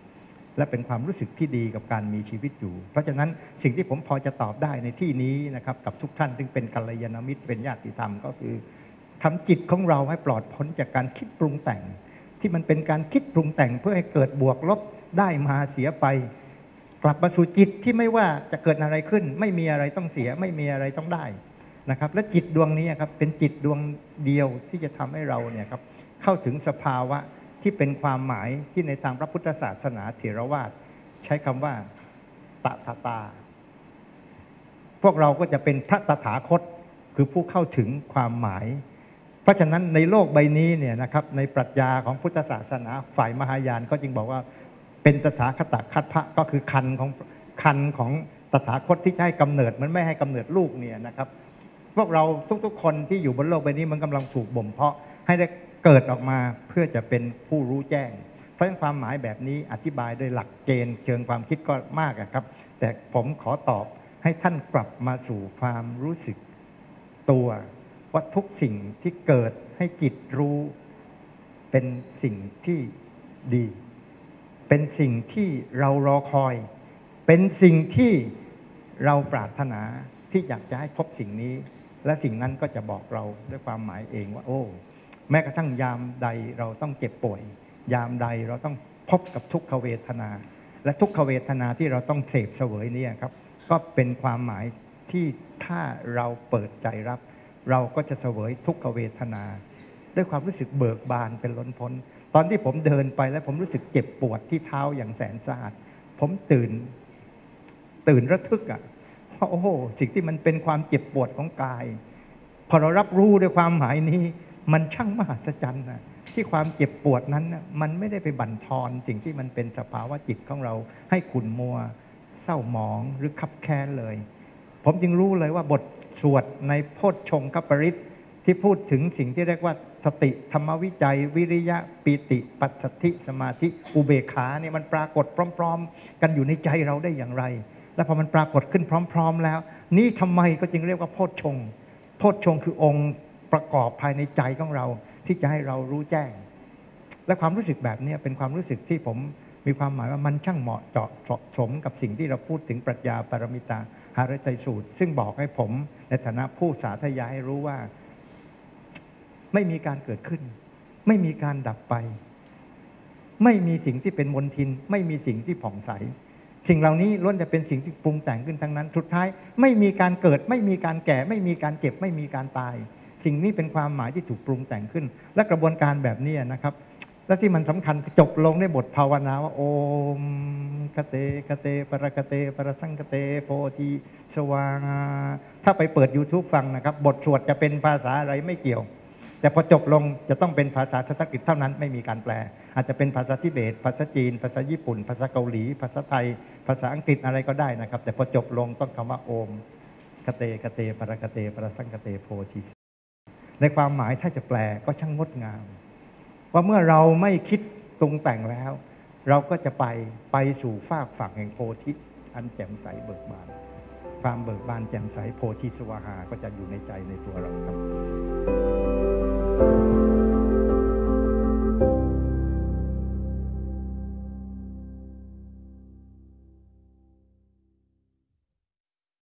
และเป็นความรู้สึกที่ดีกับการมีชีวิตอยู่เพราะฉะนั้นสิ่งที่ผมพอจะตอบได้ในที่นี้นะครับกับทุกท่านซึ่งเป็นกัลยาณมิตรเป็นญาติธรรมก็คือทำจิตของเราให้ปลอดพ้นจากการคิดปรุงแต่งที่มันเป็นการคิดปรุงแต่งเพื่อให้เกิดบวกลบได้มาเสียไปกลับมาสู่จิตที่ไม่ว่าจะเกิดอะไรขึ้นไม่มีอะไรต้องเสียไม่มีอะไรต้องได้นะครับและจิตดวงนี้ครับเป็นจิตดวงเดียวที่จะทำให้เราเนี่ยครับเข้าถึงสภาวะที่เป็นความหมายที่ในทางพระพุทธศาสนาเถรวาทใช้คำว่าตถาตาพวกเราก็จะเป็นพระตถาคตคือผู้เข้าถึงความหมายเพราะฉะนั้นในโลกใบนี้เนี่ยนะครับในปรัชญาของพุทธศาสนาฝ่ายมหายานก็จึงบอกว่าเป็นตถาคตคัตภะก็คือคันของตถาคตที่ให้กำเนิดมันไม่ให้กำเนิดลูกเนี่ยนะครับพวกเราทุกๆคนที่อยู่บนโลกใบนี้มันกำลังถูกบ่มเพาะให้ได้เกิดออกมาเพื่อจะเป็นผู้รู้แจ้งเพราะฉะนั้นความหมายแบบนี้อธิบายโดยหลักเกณฑ์เชิงความคิดก็มากครับแต่ผมขอตอบให้ท่านกลับมาสู่ความรู้สึกตัวว่าทุกสิ่งที่เกิดให้จิตรู้เป็นสิ่งที่ดีเป็นสิ่งที่เรารอคอยเป็นสิ่งที่เราปรารถนาที่อยากจะให้พบสิ่งนี้และสิ่งนั้นก็จะบอกเราด้วยความหมายเองว่าโอ้แม้กระทั่งยามใดเราต้องเจ็บป่วยยามใดเราต้องพบกับทุกขเวทนาและทุกขเวทนาที่เราต้องเสพเสวยนี่ครับก็เป็นความหมายที่ถ้าเราเปิดใจรับเราก็จะเสวยทุกขเวทนาด้วยความรู้สึกเบิกบานเป็นล้นพ้นตอนที่ผมเดินไปแล้วผมรู้สึกเจ็บปวดที่เท้าอย่างแสนสาหัสผมตื่นระทึกเพราะโอ้โหสิ่งที่มันเป็นความเจ็บปวดของกายพอเรารับรู้ด้วยความหมายนี้มันช่างมหัศจรรย์นะที่ความเจ็บปวดนั้นมันไม่ได้ไปบั่นทอนสิ่งที่มันเป็นสภาวะจิตของเราให้ขุ่นมัวเศร้าหมองหรือคับแค้นเลยผมจึงรู้เลยว่าบทสวดในโพชฌงคปริตที่พูดถึงสิ่งที่เรียกว่าสติธรรมวิจัยวิริยะปิติปัสสัทธิสมาธิอุเบกขาเนี่ยมันปรากฏพร้อมๆกันอยู่ในใจเราได้อย่างไรและพอมันปรากฏขึ้นพร้อมๆแล้วนี่ทำไมก็จึงเรียกว่าโพชฌงค์โพชฌงค์คือองค์ประกอบภายในใจของเราที่จะให้เรารู้แจ้งและความรู้สึกแบบนี้เป็นความรู้สึกที่ผมมีความหมายว่ามันช่างเหมาะเจาะสมกับสิ่งที่เราพูดถึงปรัชญาปรมิตาหฤทัยสูตรซึ่งบอกให้ผมในฐานะผู้สาธยายให้รู้ว่าไม่มีการเกิดขึ้นไม่มีการดับไปไม่มีสิ่งที่เป็นมลทินไม่มีสิ่งที่ผ่องใสสิ่งเหล่านี้ล้วนจะเป็นสิ่งที่ปรุงแต่งขึ้นทั้งนั้นสุดท้ายไม่มีการเกิดไม่มีการแก่ไม่มีการเจ็บไม่มีการตายสิ่งนี้เป็นความหมายที่ถูกปรุงแต่งขึ้นและกระบวนการแบบนี้นะครับและที่มันสำคัญจบลงในบทภาวนาว่าโอมคเตคเตปรคเตปรสังคเตโพธิสวางถ้าไปเปิด YouTube ฟังนะครับบทสวดจะเป็นภาษาอะไรไม่เกี่ยวแต่พอจบลงจะต้องเป็นภาษาสันสกฤตเท่านั้นไม่มีการแปลอาจจะเป็นภาษาทิเบตภาษาจีนภาษาญี่ปุ่นภาษาเกาหลีภาษาไทยภาษาอังกฤษอะไรก็ได้นะครับแต่พอจบลงต้องคำว่าโอมคเตคเตปรคเตปรสังคเตโพธิในความหมายถ้าจะแปลก็ช่างงดงามว่าเมื่อเราไม่คิดปรุงแต่งแล้วเราก็จะไปสู่ฟากฝั่งแห่งโพธิอันแจ่มใสเบิกบานความเบิกบานแจ่มใสโพธิสวาหาก็จะอยู่ในใจในตัวเราครับ